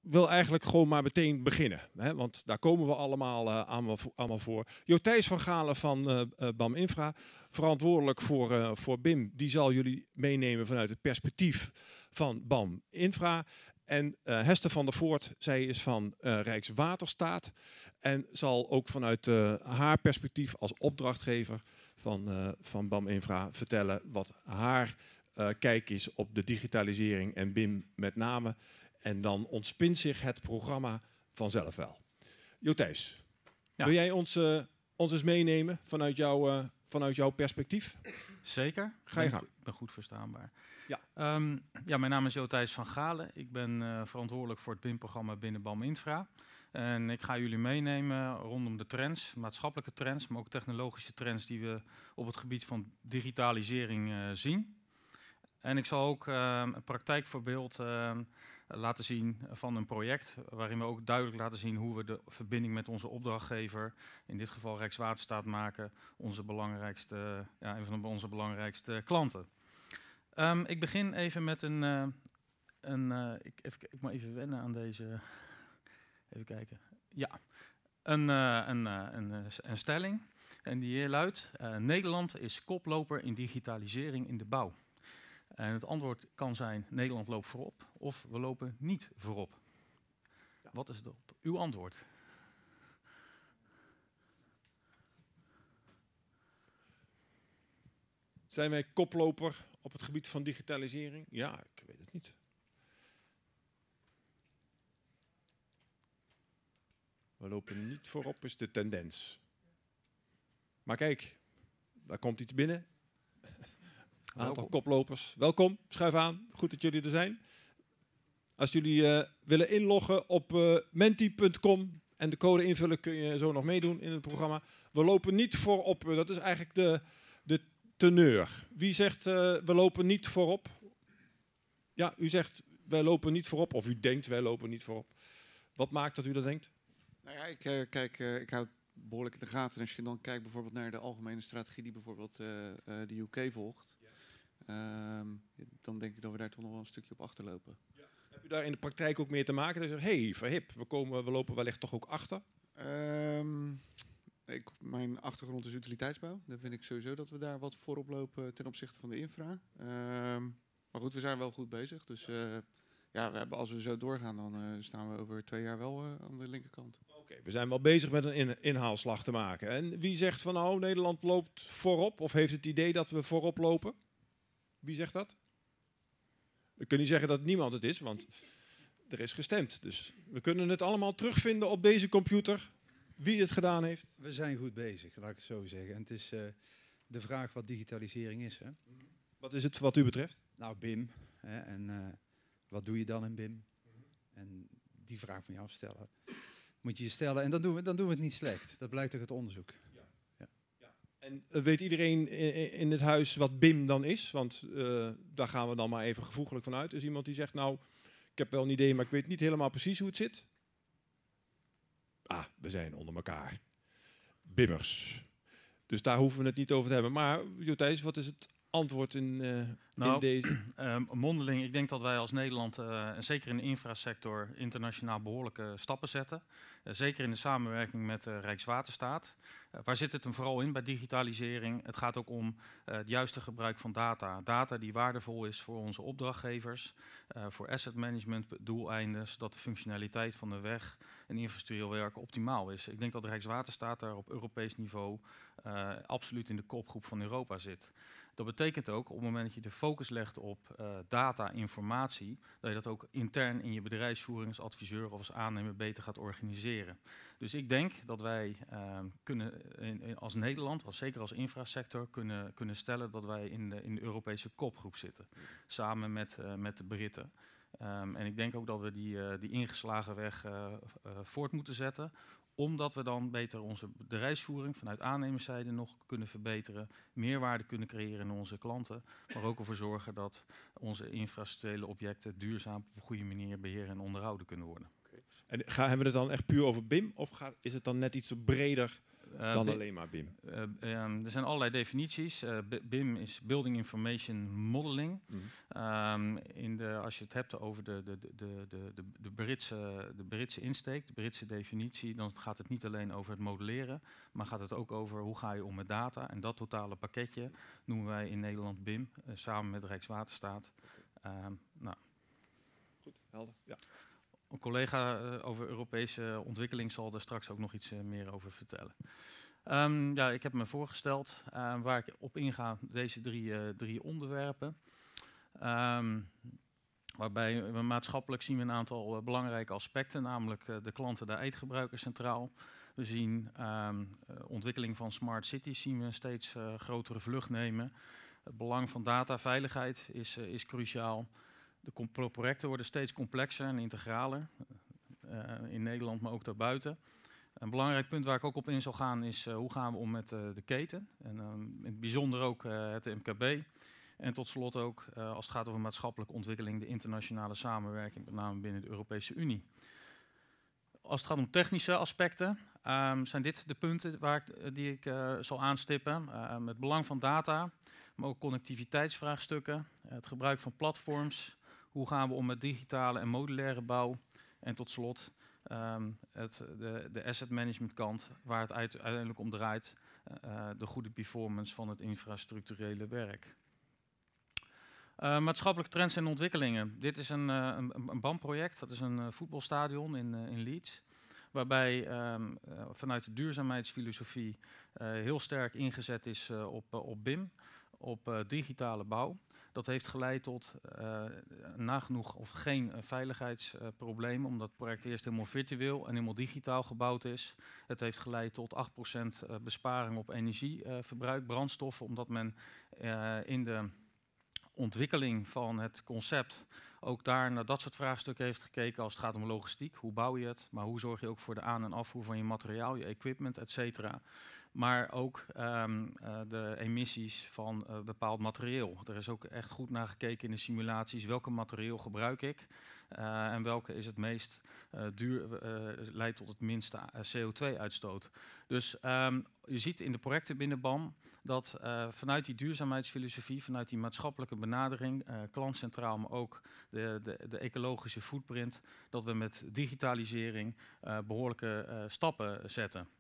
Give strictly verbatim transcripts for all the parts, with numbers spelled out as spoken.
wil eigenlijk gewoon maar meteen beginnen. Hè, want daar komen we allemaal, uh, allemaal, allemaal voor. Jotijs van Galen van uh, uh, BAM Infra, verantwoordelijk voor, uh, voor B I M. Die zal jullie meenemen vanuit het perspectief van BAM Infra. En uh, Hester van der Voort, zij is van uh, Rijkswaterstaat. En zal ook vanuit uh, haar perspectief als opdrachtgever van, uh, van BAM Infra vertellen wat haar uh, kijk is op de digitalisering en B I M met name. En dan ontspint zich het programma vanzelf wel. Jotijs, ja. Wil jij ons, uh, ons eens meenemen vanuit, jou, uh, vanuit jouw perspectief? Zeker. Ga je gang. Ik ben goed verstaanbaar. Ja. Um, ja, mijn naam is Jotijs van Galen. Ik ben uh, verantwoordelijk voor het B I M-programma binnen BAM Infra. En ik ga jullie meenemen rondom de trends, maatschappelijke trends, maar ook technologische trends die we op het gebied van digitalisering uh, zien. En ik zal ook uh, een praktijkvoorbeeld uh, laten zien van een project waarin we ook duidelijk laten zien hoe we de verbinding met onze opdrachtgever, in dit geval Rijkswaterstaat, maken, onze belangrijkste, ja, een van onze belangrijkste klanten. Um, ik begin even met een, uh, een uh, ik, even, ik moet even wennen aan deze, even kijken, ja, een, uh, een, uh, een, uh, een stelling en die hier luidt, uh, Nederland is koploper in digitalisering in de bouw. En het antwoord kan zijn, Nederland loopt voorop of we lopen niet voorop. Ja. Wat is het op uw antwoord? Zijn wij koploper op het gebied van digitalisering? Ja, ik weet het niet. We lopen niet voorop, is de tendens. Maar kijk, daar komt iets binnen. Een aantal welkom. Koplopers. Welkom, schuif aan. Goed dat jullie er zijn. Als jullie uh, willen inloggen op uh, menti punt com en de code invullen, kun je zo nog meedoen in het programma. We lopen niet voorop. Dat is eigenlijk de, de teneur. Wie zegt uh, we lopen niet voorop? Ja, u zegt wij lopen niet voorop. Of u denkt wij lopen niet voorop. Wat maakt dat u dat denkt? Nou ja, ik, uh, kijk, uh, ik hou het behoorlijk in de gaten. En als je dan kijkt bijvoorbeeld naar de algemene strategie die bijvoorbeeld uh, uh, de U K volgt. Um, dan denk ik dat we daar toch nog wel een stukje op achterlopen. Ja. Heb je daar in de praktijk ook mee te maken? Dat je zegt, hey, verhip, we, komen, we lopen wellicht toch ook achter? Um, ik, mijn achtergrond is utiliteitsbouw. Dan vind ik sowieso dat we daar wat voorop lopen ten opzichte van de infra. Um, maar goed, we zijn wel goed bezig. Dus uh, ja, we hebben, als we zo doorgaan, dan uh, staan we over twee jaar wel uh, aan de linkerkant. Oké, okay, we zijn wel bezig met een in, inhaalslag te maken. En wie zegt van nou, Nederland loopt voorop? Of heeft het idee dat we voorop lopen? Wie zegt dat? We kunnen niet zeggen dat niemand het is, want er is gestemd. Dus we kunnen het allemaal terugvinden op deze computer. Wie het gedaan heeft. We zijn goed bezig, laat ik het zo zeggen. En het is uh, de vraag wat digitalisering is. Hè? Wat is het wat u betreft? Nou, B I M. Hè? En uh, wat doe je dan in B I M? En die vraag van je afstellen. Moet je je stellen. En dan doen we, dan doen we het niet slecht. Dat blijkt uit het onderzoek. En weet iedereen in het huis wat B I M dan is? Want uh, daar gaan we dan maar even gevoeglijk van uit. Is iemand die zegt, nou, ik heb wel een idee, maar ik weet niet helemaal precies hoe het zit? Ah, we zijn onder elkaar. Bimmers. Dus daar hoeven we het niet over te hebben. Maar Jotijs, wat is het antwoord in, uh, nou, in deze? Uh, mondeling, ik denk dat wij als Nederland, uh, en zeker in de infrasector, internationaal behoorlijke stappen zetten. Uh, zeker in de samenwerking met uh, Rijkswaterstaat. Uh, waar zit het hem vooral in bij digitalisering? Het gaat ook om uh, het juiste gebruik van data. Data die waardevol is voor onze opdrachtgevers, uh, voor asset management doeleinden, zodat de functionaliteit van de weg en infrastructureel werk optimaal is. Ik denk dat de Rijkswaterstaat daar op Europees niveau uh, absoluut in de kopgroep van Europa zit. Dat betekent ook op het moment dat je de focus legt op uh, data, informatie, dat je dat ook intern in je bedrijfsvoering als adviseur of als aannemer beter gaat organiseren. Dus ik denk dat wij uh, kunnen in, in, als Nederland, als, zeker als infrasector, kunnen, kunnen stellen dat wij in de, in de Europese kopgroep zitten. Samen met, uh, met de Britten. Um, en ik denk ook dat we die, uh, die ingeslagen weg uh, uh, voort moeten zetten. Omdat we dan beter onze bedrijfsvoering vanuit aannemerszijde nog kunnen verbeteren. Meerwaarde kunnen creëren in onze klanten. Maar ook ervoor zorgen dat onze infrastructurele objecten duurzaam op een goede manier beheren en onderhouden kunnen worden. Okay. En ga, hebben we het dan echt puur over B I M? Of gaat, is het dan net iets breder Uh, dan alleen maar B I M? Uh, um, er zijn allerlei definities. Uh, B I M is Building Information Modeling. Mm. Um, in de, als je het hebt over de, de, de, de, de, de, Britse, de Britse insteek, de Britse definitie, dan gaat het niet alleen over het modelleren, maar gaat het ook over hoe ga je om met data. En dat totale pakketje noemen wij in Nederland B I M, uh, samen met Rijkswaterstaat. Okay. Um, nou. Goed, helder. Ja. Een collega uh, over Europese ontwikkeling zal er straks ook nog iets uh, meer over vertellen. Um, ja, ik heb me voorgesteld uh, waar ik op inga, deze drie, uh, drie onderwerpen. Um, waarbij we maatschappelijk zien we een aantal uh, belangrijke aspecten, namelijk uh, de klanten, de eindgebruikers centraal. We zien um, uh, ontwikkeling van smart cities, zien we een steeds uh, grotere vlucht nemen. Het belang van dataveiligheid is, uh, is cruciaal. De projecten worden steeds complexer en integraler, uh, in Nederland, maar ook daarbuiten. Een belangrijk punt waar ik ook op in zal gaan is uh, hoe gaan we om met uh, de keten. En uh, in het bijzonder ook uh, het M K B. En tot slot ook, uh, als het gaat over maatschappelijke ontwikkeling, de internationale samenwerking, met name binnen de Europese Unie. Als het gaat om technische aspecten, um, zijn dit de punten waar ik, uh, die ik uh, zal aanstippen. Uh, het belang van data, maar ook connectiviteitsvraagstukken, uh, het gebruik van platforms. Hoe gaan we om met digitale en modulaire bouw? En tot slot um, het, de, de asset management kant, waar het uit, uiteindelijk om draait, uh, de goede performance van het infrastructurele werk. Uh, maatschappelijke trends en ontwikkelingen. Dit is een, uh, een, een B A M-project, dat is een uh, voetbalstadion in, uh, in Leeds. Waarbij um, uh, vanuit de duurzaamheidsfilosofie uh, heel sterk ingezet is uh, op, uh, op B I M, op uh, digitale bouw. Dat heeft geleid tot uh, nagenoeg of geen uh, veiligheidsproblemen, uh, omdat het project eerst helemaal virtueel en helemaal digitaal gebouwd is. Het heeft geleid tot acht procent uh, besparing op energieverbruik, uh, brandstoffen, omdat men uh, in de ontwikkeling van het concept ook daar naar dat soort vraagstukken heeft gekeken als het gaat om logistiek. Hoe bouw je het, maar hoe zorg je ook voor de aan- en afvoer van je materiaal, je equipment, et cetera. Maar ook um, uh, de emissies van uh, bepaald materieel. Er is ook echt goed naar gekeken in de simulaties. Welke materieel gebruik ik uh, en welke is het meest uh, duur, uh, leidt tot het minste C O twee uitstoot. Dus um, je ziet in de projecten binnen B A M dat uh, vanuit die duurzaamheidsfilosofie, vanuit die maatschappelijke benadering, uh, klantcentraal, maar ook de, de, de ecologische footprint, dat we met digitalisering uh, behoorlijke uh, stappen zetten.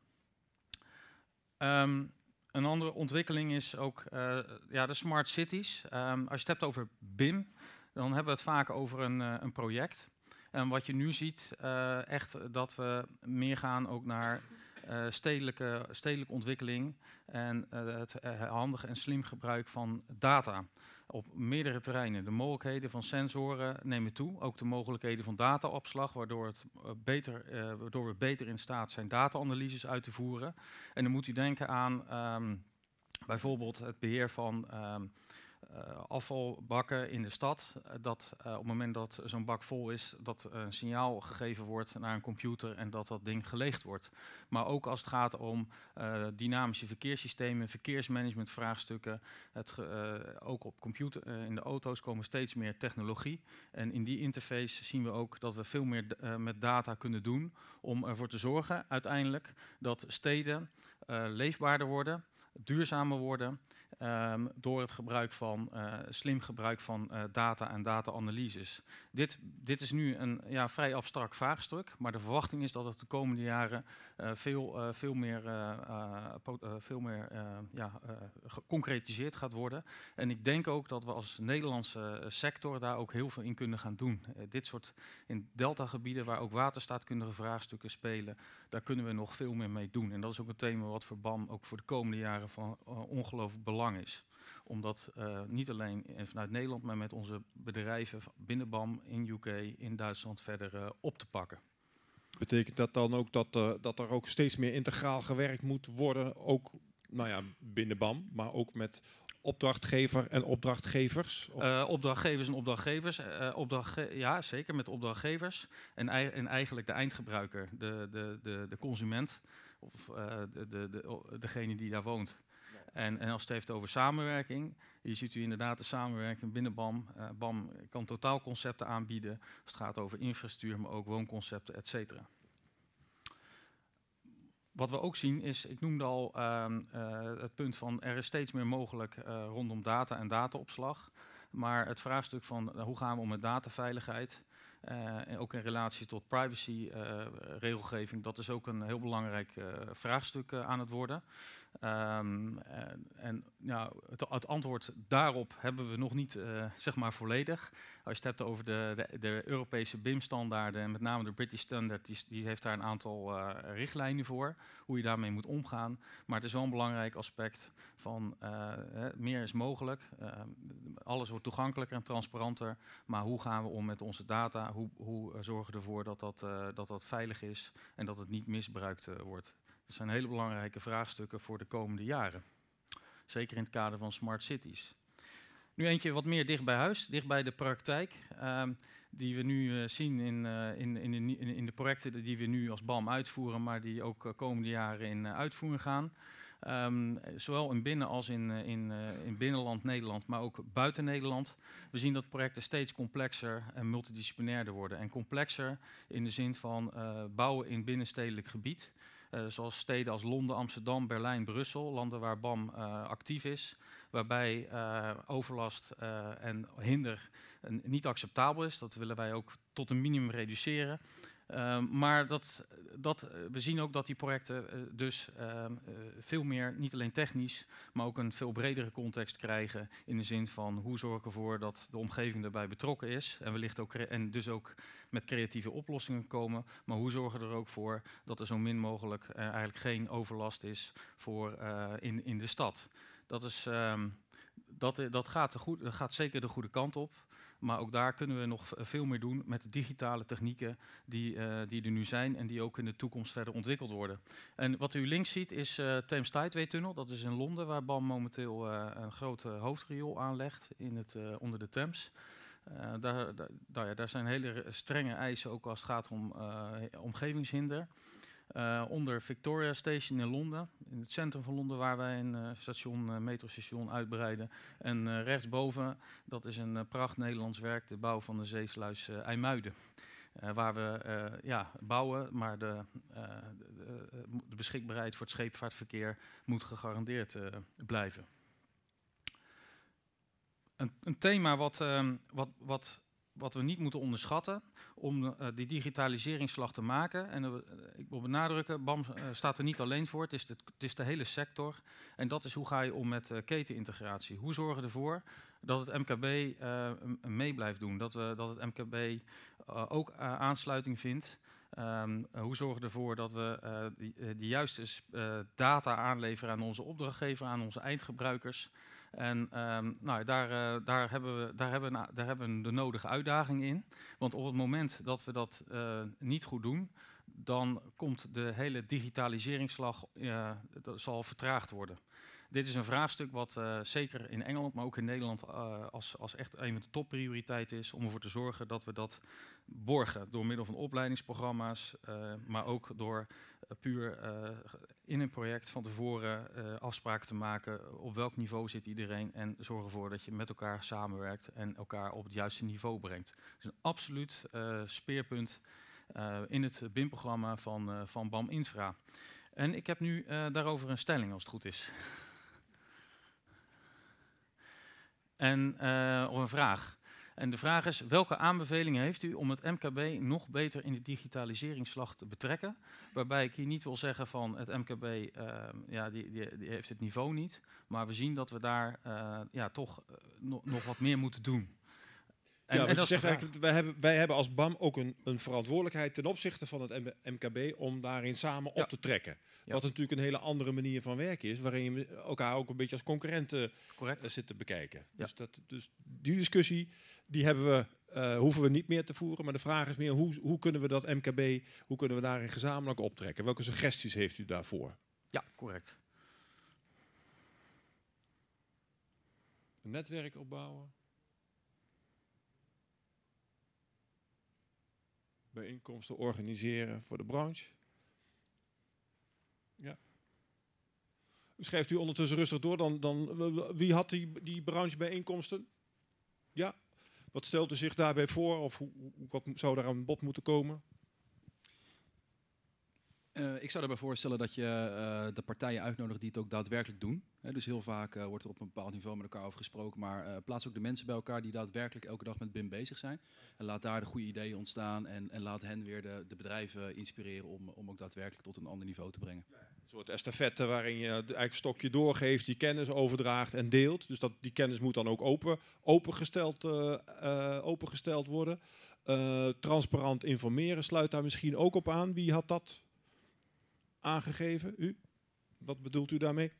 Um, een andere ontwikkeling is ook uh, ja, de smart cities. Um, als je het hebt over B I M, dan hebben we het vaak over een, uh, een project. En wat je nu ziet, uh, echt dat we meer gaan ook naar uh, stedelijke, stedelijke ontwikkeling en uh, het uh, handig en slim gebruik van data. Op meerdere terreinen. De mogelijkheden van sensoren nemen toe. Ook de mogelijkheden van dataopslag, waardoor, het, uh, beter, uh, waardoor we beter in staat zijn data-analyses uit te voeren. En dan moet u denken aan um, bijvoorbeeld het beheer van um, uh, afvalbakken in de stad. Uh, dat uh, op het moment dat zo'n bak vol is, dat uh, een signaal gegeven wordt naar een computer en dat dat ding geleegd wordt. Maar ook als het gaat om uh, dynamische verkeerssystemen, verkeersmanagementvraagstukken. Het, uh, ook op computer, uh, in de auto's komen steeds meer technologie. En in die interface zien we ook dat we veel meer uh, met data kunnen doen om ervoor te zorgen uiteindelijk dat steden uh, leefbaarder worden, duurzamer worden. Um, door het gebruik van, uh, slim gebruik van uh, data en data-analyses. Dit, dit is nu een ja, vrij abstract vraagstuk, maar de verwachting is dat het de komende jaren uh, veel, uh, veel meer, uh, uh, uh, veel meer uh, ja, uh, geconcretiseerd gaat worden. En ik denk ook dat we als Nederlandse sector daar ook heel veel in kunnen gaan doen. Uh, dit soort in deltagebieden waar ook waterstaatkundige vraagstukken spelen, daar kunnen we nog veel meer mee doen. En dat is ook een thema wat voor B A M ook voor de komende jaren van uh, ongelooflijk belang is. Om dat uh, niet alleen vanuit Nederland, maar met onze bedrijven binnen B A M, in U K, in Duitsland verder uh, op te pakken. Betekent dat dan ook dat, uh, dat er ook steeds meer integraal gewerkt moet worden, ook nou ja, binnen B A M, maar ook met opdrachtgever en opdrachtgevers? Of? Uh, opdrachtgevers en opdrachtgevers. Uh, opdrachtge ja, zeker met opdrachtgevers. En, en eigenlijk de eindgebruiker, de, de, de, de consument, of uh, de, de, de, degene die daar woont. En, en als het heeft over samenwerking, hier ziet u inderdaad de samenwerking binnen B A M. Uh, B A M kan totaalconcepten aanbieden als het gaat over infrastructuur, maar ook woonconcepten, et cetera. wat we ook zien is, ik noemde al uh, uh, het punt van er is steeds meer mogelijk uh, rondom data en dataopslag. Maar het vraagstuk van uh, hoe gaan we om met dataveiligheid, uh, en ook in relatie tot privacy uh, regelgeving, dat is ook een heel belangrijk uh, vraagstuk uh, aan het worden. Um, en en ja, het, het antwoord daarop hebben we nog niet uh, zeg maar volledig. Als je het hebt over de, de, de Europese B I M-standaarden en met name de British Standard, die, die heeft daar een aantal uh, richtlijnen voor, hoe je daarmee moet omgaan. Maar het is wel een belangrijk aspect van uh, hè, meer is mogelijk. Uh, alles wordt toegankelijker en transparanter, maar hoe gaan we om met onze data? Hoe, hoe uh, zorgen we ervoor dat dat, uh, dat dat veilig is en dat het niet misbruikt uh, wordt? Dat zijn hele belangrijke vraagstukken voor de komende jaren. Zeker in het kader van smart cities. Nu eentje wat meer dicht bij huis, dicht bij de praktijk. Um, die we nu uh, zien in, uh, in, in, in, in de projecten die we nu als B A M uitvoeren, maar die ook uh, komende jaren in uh, uitvoering gaan. Um, zowel in binnen- als in, uh, in, uh, in binnenland Nederland, maar ook buiten Nederland. We zien dat projecten steeds complexer en multidisciplinairder worden. En complexer in de zin van uh, bouwen in binnenstedelijk gebied. Uh, zoals steden als Londen, Amsterdam, Berlijn, Brussel, landen waar B A M uh, actief is, waarbij uh, overlast uh, en hinder uh, niet acceptabel is. Dat willen wij ook tot een minimum reduceren. Uh, maar dat, dat, uh, we zien ook dat die projecten uh, dus uh, uh, veel meer, niet alleen technisch, maar ook een veel bredere context krijgen in de zin van hoe zorgen we ervoor dat de omgeving erbij betrokken is en wellicht ook en dus ook met creatieve oplossingen komen, maar hoe zorgen we er ook voor dat er zo min mogelijk uh, eigenlijk geen overlast is voor uh, in, in de stad. Dat, is, um, dat, dat, gaat de goed, dat gaat zeker de goede kant op. Maar ook daar kunnen we nog veel meer doen met de digitale technieken die, uh, die er nu zijn en die ook in de toekomst verder ontwikkeld worden. En wat u links ziet is uh, Thames Tideway-tunnel. Dat is in Londen waar B A M momenteel uh, een groot uh, hoofdriool aanlegt in het, uh, onder de Thames. Uh, daar, daar, daar, ja, daar zijn hele strenge eisen ook als het gaat om uh, omgevingshinder. Uh, onder Victoria Station in Londen, in het centrum van Londen, waar wij een uh, station, uh, metrostation uitbreiden. En uh, rechtsboven, dat is een uh, pracht Nederlands werk, de bouw van de zeesluis uh, IJmuiden. Uh, waar we uh, ja, bouwen, maar de, uh, de, de beschikbaarheid voor het scheepvaartverkeer moet gegarandeerd uh, blijven. Een, een thema wat, uh, wat, wat, wat we niet moeten onderschatten om uh, die digitaliseringsslag te maken. En uh, ik wil benadrukken, B A M uh, staat er niet alleen voor, het is, de, het is de hele sector. En dat is hoe ga je om met uh, ketenintegratie. Hoe zorgen we ervoor dat het M K B uh, mee blijft doen, dat, we, dat het M K B uh, ook uh, aansluiting vindt. Um, uh, hoe zorgen we ervoor dat we uh, die, uh, die juiste uh, data aanleveren aan onze opdrachtgever, aan onze eindgebruikers. En um, nou, daar, uh, daar, hebben we, daar, hebben we, daar hebben we de nodige uitdaging in. Want op het moment dat we dat uh, niet goed doen, dan komt de hele digitaliseringsslag uh, dat zal vertraagd worden. Dit is een vraagstuk wat uh, zeker in Engeland, maar ook in Nederland uh, als, als echt een van de topprioriteiten is om ervoor te zorgen dat we dat borgen door middel van opleidingsprogramma's, uh, maar ook door uh, puur uh, in een project van tevoren uh, afspraken te maken op welk niveau zit iedereen en zorgen ervoor dat je met elkaar samenwerkt en elkaar op het juiste niveau brengt. Het is een absoluut uh, speerpunt uh, in het B I M-programma van, uh, van B A M Infra. En ik heb nu uh, daarover een stelling als het goed is. En, uh, of een vraag. En de vraag is, welke aanbevelingen heeft u om het M K B nog beter in de digitaliseringsslag te betrekken? Waarbij ik hier niet wil zeggen van het M K B, uh, ja, die, die, die heeft het niveau niet. Maar we zien dat we daar uh, ja, toch uh, no, nog wat meer moeten doen. En, ja, en wat dat je is zegt eigenlijk, wij hebben, wij hebben als B A M ook een, een verantwoordelijkheid ten opzichte van het M K B om daarin samen ja. op te trekken. Ja. Wat natuurlijk een hele andere manier van werken is, waarin je elkaar ook een beetje als concurrenten uh, zit te bekijken. Ja. Dus, dat, dus die discussie, die hebben we, uh, hoeven we niet meer te voeren, maar de vraag is meer, hoe, hoe kunnen we dat M K B, hoe kunnen we daarin gezamenlijk optrekken? Welke suggesties heeft u daarvoor? Ja, correct. Een netwerk opbouwen? Bijeenkomsten organiseren voor de branche. Ja. Schrijft u ondertussen rustig door. Dan, dan, wie had die, die branchebijeenkomsten? Ja. Wat stelt u zich daarbij voor? Of hoe, wat zou daar aan bod moeten komen? Uh, ik zou erbij voorstellen dat je uh, de partijen uitnodigt die het ook daadwerkelijk doen. He, dus heel vaak uh, wordt er op een bepaald niveau met elkaar over gesproken. Maar uh, plaats ook de mensen bij elkaar die daadwerkelijk elke dag met B I M bezig zijn. En laat daar de goede ideeën ontstaan. En, en laat hen weer de, de bedrijven inspireren om, om ook daadwerkelijk tot een ander niveau te brengen. Een soort estafette waarin je het eigen stokje doorgeeft, die kennis overdraagt en deelt. Dus dat, die kennis moet dan ook open, opengesteld, uh, uh, opengesteld worden. Uh, transparant informeren sluit daar misschien ook op aan. Wie had dat aangegeven? U? Wat bedoelt u daarmee?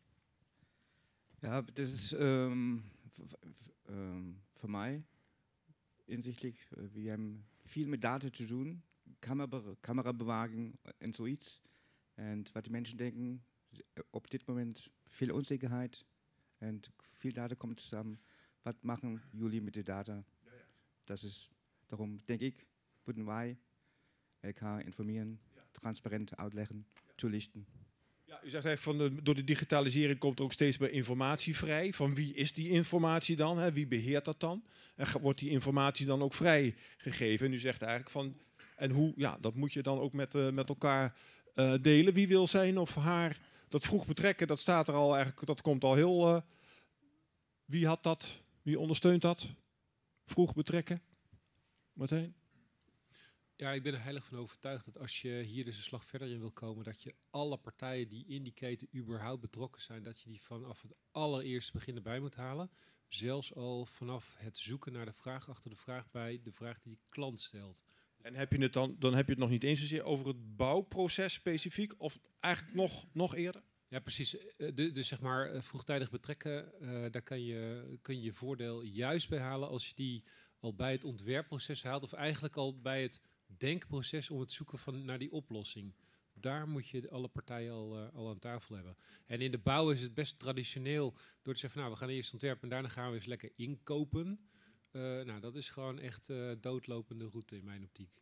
Ja, dat is um, um, voor mij inzichtelijk. We hebben veel met data te doen, camerabewaking en zoiets. En wat de mensen denken, op dit moment veel onzekerheid en veel data komt samen. Wat maken jullie met de data? Dat is, daarom denk ik, moeten wij elkaar informeren, transparant uitleggen, toelichten. Ja, u zegt eigenlijk van de, door de digitalisering komt er ook steeds meer informatie vrij. Van wie is die informatie dan? Hè? Wie beheert dat dan? En wordt die informatie dan ook vrijgegeven? En u zegt eigenlijk van, en hoe, ja, dat moet je dan ook met, uh, met elkaar uh, delen. Wie wil zijn of haar dat vroeg betrekken, dat staat er al eigenlijk, dat komt al heel. Uh, wie had dat? Wie ondersteunt dat? Vroeg betrekken? Martijn? Ja, ik ben er heilig van overtuigd dat als je hier dus een slag verder in wil komen, dat je alle partijen die in die keten überhaupt betrokken zijn, dat je die vanaf het allereerste begin erbij moet halen. Zelfs al vanaf het zoeken naar de vraag achter de vraag bij de vraag die de klant stelt. En heb je het dan, dan heb je het nog niet eens zozeer over het bouwproces specifiek, of eigenlijk nog, nog eerder? Ja, precies. Dus zeg maar vroegtijdig betrekken, uh, daar kan je, kun je je voordeel juist bij halen als je die al bij het ontwerpproces haalt, of eigenlijk al bij het denkproces om het zoeken van naar die oplossing. Daar moet je alle partijen al, uh, al aan tafel hebben. En in de bouw is het best traditioneel door te zeggen van nou, we gaan eerst ontwerpen en daarna gaan we eens lekker inkopen. Uh, nou, dat is gewoon echt uh, doodlopende route in mijn optiek.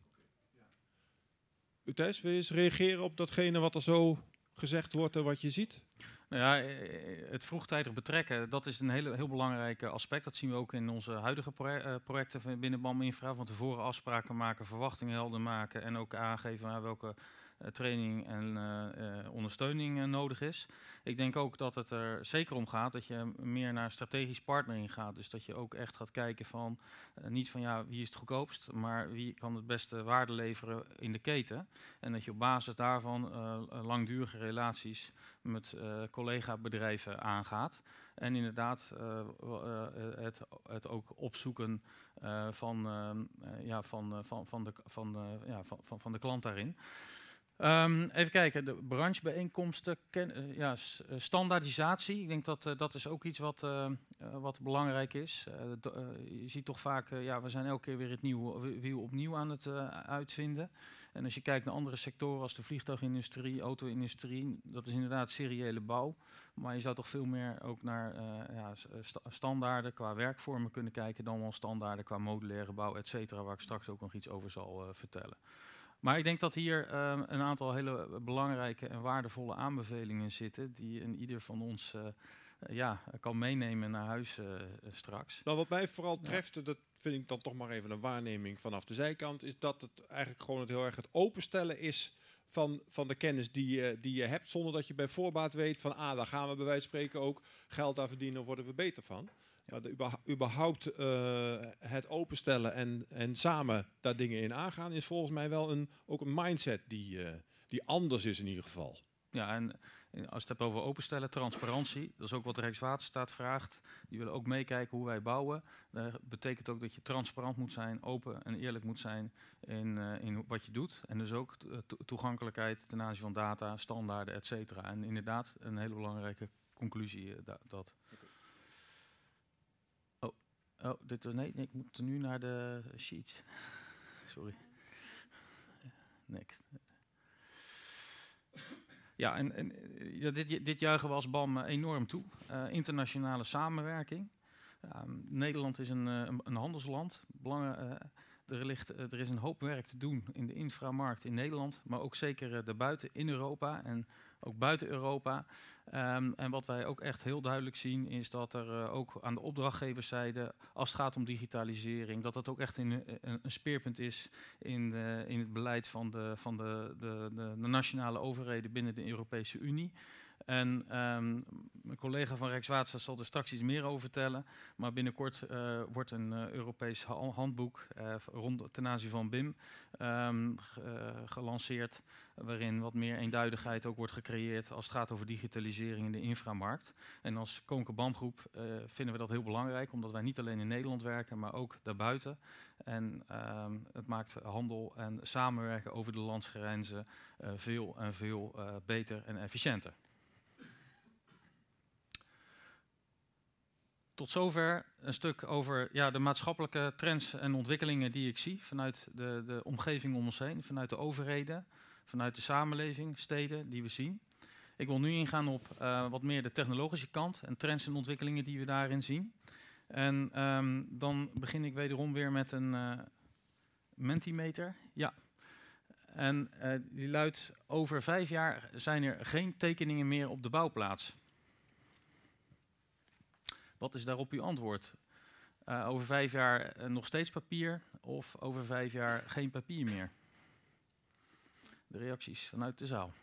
U Thijs, wil je eens reageren op datgene wat er zo gezegd wordt en wat je ziet? Nou ja, het vroegtijdig betrekken, dat is een hele, heel belangrijk aspect. Dat zien we ook in onze huidige projecten binnen B A M Infra. Van tevoren afspraken maken, verwachtingen helder maken en ook aangeven naar welke uh, training en uh, uh, ondersteuning uh, nodig is. Ik denk ook dat het er zeker om gaat dat je meer naar strategisch partnering gaat. Dus dat je ook echt gaat kijken van, uh, niet van ja, wie is het goedkoopst, maar wie kan het beste waarde leveren in de keten. En dat je op basis daarvan uh, langdurige relaties met uh, collega-bedrijven aangaat. En inderdaad uh, uh, het, het ook opzoeken uh, van, uh, ja, van, uh, van, van, de, van, uh, ja, van, van, van de klant daarin. Um, even kijken, de branchebijeenkomsten, ken, uh, ja, standaardisatie. Ik denk dat uh, dat is ook iets wat, uh, uh, wat belangrijk is. Uh, do, uh, je ziet toch vaak, uh, ja, we zijn elke keer weer het nieuwe wiel opnieuw aan het uh, uitvinden. En als je kijkt naar andere sectoren als de vliegtuigindustrie, auto-industrie, dat is inderdaad seriële bouw. Maar je zou toch veel meer ook naar uh, ja, st standaarden qua werkvormen kunnen kijken dan wel standaarden qua modulaire bouw, et cetera, waar ik straks ook nog iets over zal uh, vertellen. Maar ik denk dat hier uh, een aantal hele belangrijke en waardevolle aanbevelingen zitten die in ieder van ons uh, uh, ja, kan meenemen naar huis uh, straks. Nou, wat mij vooral treft, ja. Dat vind ik dan toch maar even een waarneming vanaf de zijkant, is dat het eigenlijk gewoon het heel erg het openstellen is van, van de kennis die je, die je hebt, zonder dat je bij voorbaat weet van ah, daar gaan we bij wijze van spreken ook geld aan verdienen of worden we beter van. Maar de, überhaupt uh, het openstellen en, en samen daar dingen in aangaan is volgens mij wel een, ook een mindset die, uh, die anders is in ieder geval. Ja, en als je het hebt over openstellen, transparantie, dat is ook wat Rijkswaterstaat vraagt. Die willen ook meekijken hoe wij bouwen. Dat betekent ook dat je transparant moet zijn, open en eerlijk moet zijn in, uh, in wat je doet. En dus ook to toegankelijkheid ten aanzien van data, standaarden, et cetera. En inderdaad, een hele belangrijke conclusie uh, da dat. Oh, oh dit, nee, nee, ik moet nu naar de sheets. Sorry. Next. Ja, en, en ja, dit, dit juichen we als B A M enorm toe. Uh, internationale samenwerking. Uh, Nederland is een, een, een handelsland. Belang, uh, er, ligt, uh, er is een hoop werk te doen in de inframarkt in Nederland, maar ook zeker uh, daarbuiten in Europa. En ook buiten Europa. Um, en wat wij ook echt heel duidelijk zien is dat er uh, ook aan de opdrachtgeverszijde, als het gaat om digitalisering, dat dat ook echt in, uh, een, een speerpunt is in, de, in het beleid van, de, van de, de, de, de nationale overheden binnen de Europese Unie. En um, mijn collega van Rijkswaterstaat zal er straks iets meer over vertellen. Maar binnenkort uh, wordt een uh, Europees ha handboek uh, rond, ten aanzien van B I M um, uh, gelanceerd. Waarin wat meer eenduidigheid ook wordt gecreëerd als het gaat over digitalisering in de inframarkt. En als Koninklijke B A M-groep uh, vinden we dat heel belangrijk. Omdat wij niet alleen in Nederland werken, maar ook daarbuiten. En um, het maakt handel en samenwerken over de landsgrenzen uh, veel en veel uh, beter en efficiënter. Tot zover een stuk over ja, de maatschappelijke trends en ontwikkelingen die ik zie vanuit de, de omgeving om ons heen, vanuit de overheden, vanuit de samenleving, steden die we zien. Ik wil nu ingaan op uh, wat meer de technologische kant en trends en ontwikkelingen die we daarin zien. En um, dan begin ik wederom weer met een uh, Mentimeter. Ja. En uh, die luidt: over vijf jaar zijn er geen tekeningen meer op de bouwplaats. Wat is daarop uw antwoord? Uh, over vijf jaar uh, nog steeds papier of over vijf jaar geen papier meer? De reacties vanuit de zaal.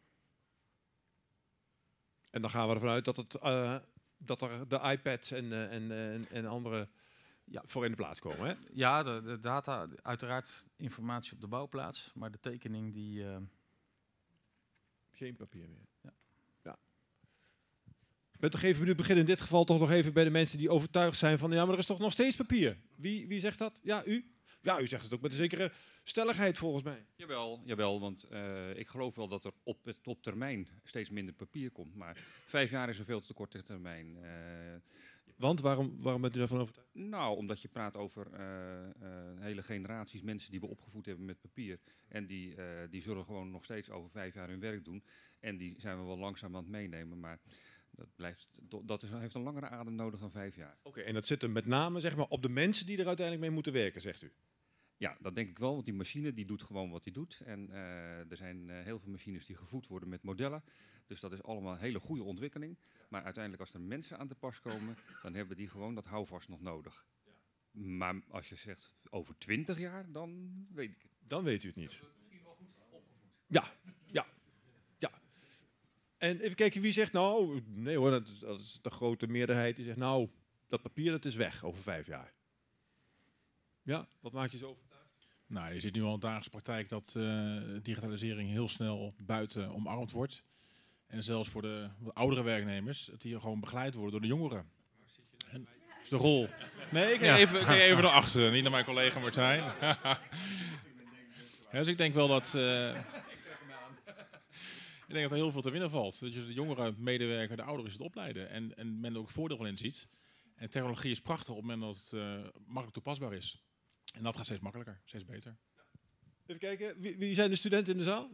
En dan gaan we ervan uit dat, het, uh, dat er de iPads en, uh, en, uh, en andere ja. voor in de plaats komen, hè? Ja, de, de data, uiteraard informatie op de bouwplaats, maar de tekening die... Uh... Geen papier meer. Ja. Ja. Met toch even benieuwd beginnen in dit geval toch nog even bij de mensen die overtuigd zijn van ja, maar er is toch nog steeds papier. Wie, wie zegt dat? Ja, u? Ja, u zegt het ook met een zekere stelligheid volgens mij. Jawel, jawel, want uh, ik geloof wel dat er op, op termijn steeds minder papier komt. Maar vijf jaar is een veel te korte termijn. Uh, want waarom, waarom bent u daarvan overtuigd? Nou, omdat je praat over uh, uh, hele generaties mensen die we opgevoed hebben met papier. En die, uh, die zullen gewoon nog steeds over vijf jaar hun werk doen. En die zijn we wel langzaam aan het meenemen, maar... Dat, blijft, dat is, heeft een langere adem nodig dan vijf jaar. Oké, okay, en dat zit er met name zeg maar, op de mensen die er uiteindelijk mee moeten werken, zegt u? Ja, dat denk ik wel, want die machine die doet gewoon wat die doet. En uh, er zijn uh, heel veel machines die gevoed worden met modellen. Dus dat is allemaal een hele goede ontwikkeling. Maar uiteindelijk als er mensen aan te pas komen, dan hebben die gewoon dat houvast nog nodig. Ja. Maar als je zegt over twintig jaar, dan weet ik het. Dan weet u het niet. Misschien wel goed opgevoed. Ja, ja. En even kijken, wie zegt nou, nee hoor, dat is, dat is de grote meerderheid die zegt nou, dat papier dat is weg over vijf jaar. Ja, wat maakt je zo overtuigd? Nou, je ziet nu al in de dagelijkse praktijk dat uh, digitalisering heel snel buiten omarmd wordt. En zelfs voor de oudere werknemers, dat die gewoon begeleid worden door de jongeren. En dat is de rol. Nee, ik ga ja. even, even naar achteren, niet naar mijn collega Martijn. Ja, dus ik denk wel dat... Uh, Ik denk dat er heel veel te winnen valt. Dat je de jongere medewerker, de ouderen is het opleiden. En, en men er ook voordeel van in ziet. En technologie is prachtig op het moment dat het uh, makkelijk toepasbaar is. En dat gaat steeds makkelijker, steeds beter. Even kijken, wie, wie zijn de studenten in de zaal?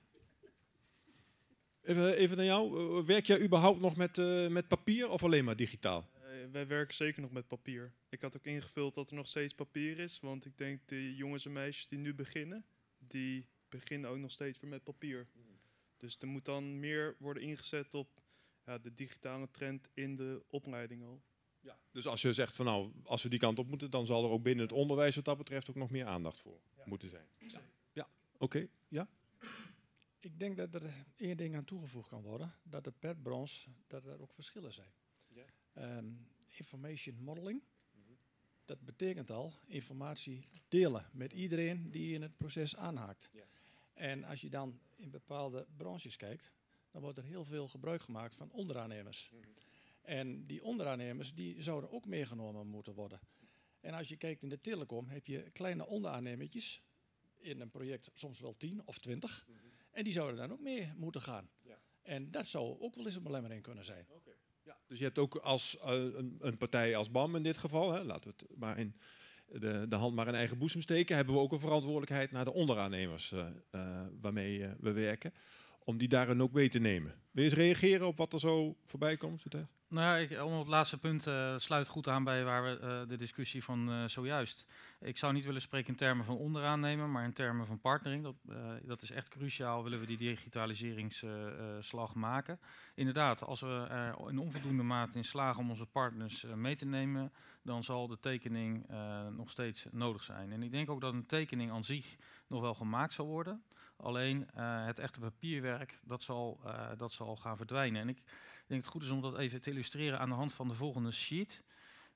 Even, even naar jou. Werk jij überhaupt nog met, uh, met papier of alleen maar digitaal? Uh, wij werken zeker nog met papier. Ik had ook ingevuld dat er nog steeds papier is. Want ik denk de jongens en meisjes die nu beginnen, die beginnen ook nog steeds weer met papier. Dus er moet dan meer worden ingezet op ja, de digitale trend in de opleiding al. Ja. Dus als je zegt van nou, als we die kant op moeten, dan zal er ook binnen het onderwijs wat dat betreft ook nog meer aandacht voor ja. moeten zijn. Ja, ja. Oké. Okay. Ja? Ik denk dat er één ding aan toegevoegd kan worden, dat er per branche dat er ook verschillen zijn. Ja. Um, information modeling, mm-hmm. dat betekent al informatie delen met iedereen die in het proces aanhaakt. Ja. En als je dan in bepaalde branches kijkt, dan wordt er heel veel gebruik gemaakt van onderaannemers. Mm-hmm. En die onderaannemers die zouden ook meegenomen moeten worden. En als je kijkt in de telecom, heb je kleine onderaannemertjes in een project, soms wel tien of twintig. Mm-hmm. En die zouden dan ook mee moeten gaan. Ja. En dat zou ook wel eens een belemmering kunnen zijn. Okay. Ja. Dus je hebt ook als uh, een, een partij als B A M in dit geval, hè, laten we het maar in de, de hand maar in eigen boezem steken, hebben we ook een verantwoordelijkheid naar de onderaannemers uh, uh, waarmee uh, we werken, om die daarin ook mee te nemen. Wil je eens reageren op wat er zo voorbij komt? Nou ja, ik, om op het laatste punt uh, sluit goed aan bij waar we uh, de discussie van uh, zojuist. Ik zou niet willen spreken in termen van onderaan nemen, maar in termen van partnering. Dat, uh, dat is echt cruciaal, willen we die digitaliseringsslag uh, maken. Inderdaad, als we er in onvoldoende mate in slagen om onze partners uh, mee te nemen, dan zal de tekening uh, nog steeds nodig zijn. En ik denk ook dat een tekening aan zich nog wel gemaakt zal worden. Alleen uh, het echte papierwerk, dat zal, uh, dat zal gaan verdwijnen. En ik denk dat het goed is om dat even te illustreren aan de hand van de volgende sheet.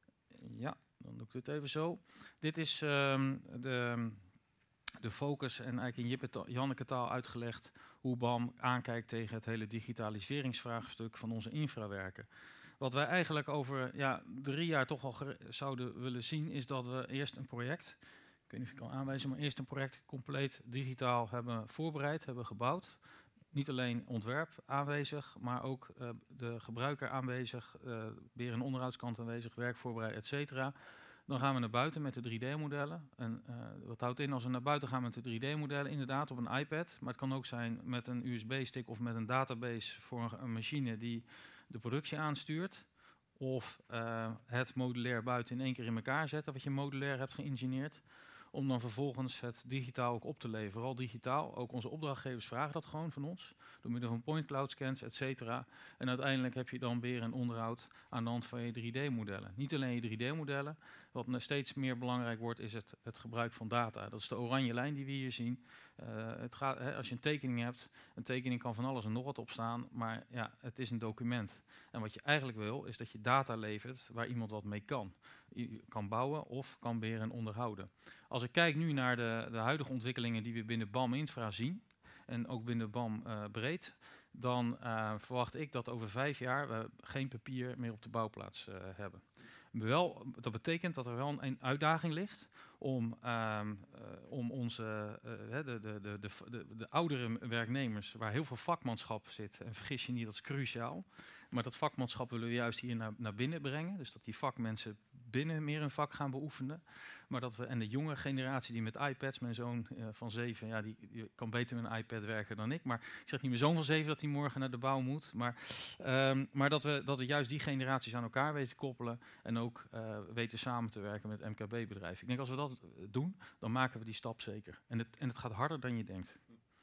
Ja, dan doe ik dit even zo. Dit is um, de, de focus en eigenlijk in Jippe Janneke taal uitgelegd hoe B A M aankijkt tegen het hele digitaliseringsvraagstuk van onze infrawerken. Wat wij eigenlijk over ja, drie jaar toch al zouden willen zien, is dat we eerst een project, ik weet niet of ik kan aanwijzen, maar eerst een project compleet digitaal hebben voorbereid, hebben gebouwd. Niet alleen ontwerp aanwezig, maar ook uh, de gebruiker aanwezig, uh, weer een onderhoudskant aanwezig, werk voorbereid, et cetera. Dan gaan we naar buiten met de drie D-modellen. En uh, wat houdt in als we naar buiten gaan met de drie D-modellen? Inderdaad op een iPad, maar het kan ook zijn met een U S B-stick of met een database voor een, een machine die de productie aanstuurt. Of uh, het modulair buiten in één keer in elkaar zetten, wat je modulair hebt geïngineerd. Om dan vervolgens het digitaal ook op te leveren. Vooral digitaal, ook onze opdrachtgevers vragen dat gewoon van ons. Door middel van point cloud scans, et cetera. En uiteindelijk heb je dan weer een onderhoud aan de hand van je drie D-modellen. Niet alleen je drie D-modellen. Wat steeds meer belangrijk wordt is het, het gebruik van data. Dat is de oranje lijn die we hier zien. Uh, het gaat, hè, als je een tekening hebt, een tekening kan van alles en nog wat op staan. Maar ja, het is een document. En wat je eigenlijk wil, is dat je data levert waar iemand wat mee kan. Je kan bouwen of kan beheren en onderhouden. Als ik kijk nu naar de, de huidige ontwikkelingen die we binnen B A M Infra zien, en ook binnen B A M uh, breed, dan uh, verwacht ik dat over vijf jaar we geen papier meer op de bouwplaats uh, hebben. Wel, dat betekent dat er wel een, een uitdaging ligt om, uh, uh, om onze uh, de, de, de, de, de, de oudere werknemers, waar heel veel vakmanschap zit, en vergis je niet, dat is cruciaal. Maar dat vakmanschap willen we juist hier naar, naar binnen brengen. Dus dat die vakmensen binnen meer hun vak gaan beoefenen. Maar dat we, en de jonge generatie die met iPads, mijn zoon uh, van zeven, ja, die, die kan beter met een iPad werken dan ik. Maar ik zeg niet mijn zoon van zeven dat hij morgen naar de bouw moet. Maar, um, maar dat, we, dat we juist die generaties aan elkaar weten te koppelen. En ook uh, weten samen te werken met M K B-bedrijven. Ik denk als we dat doen, dan maken we die stap zeker. En het, en het gaat harder dan je denkt.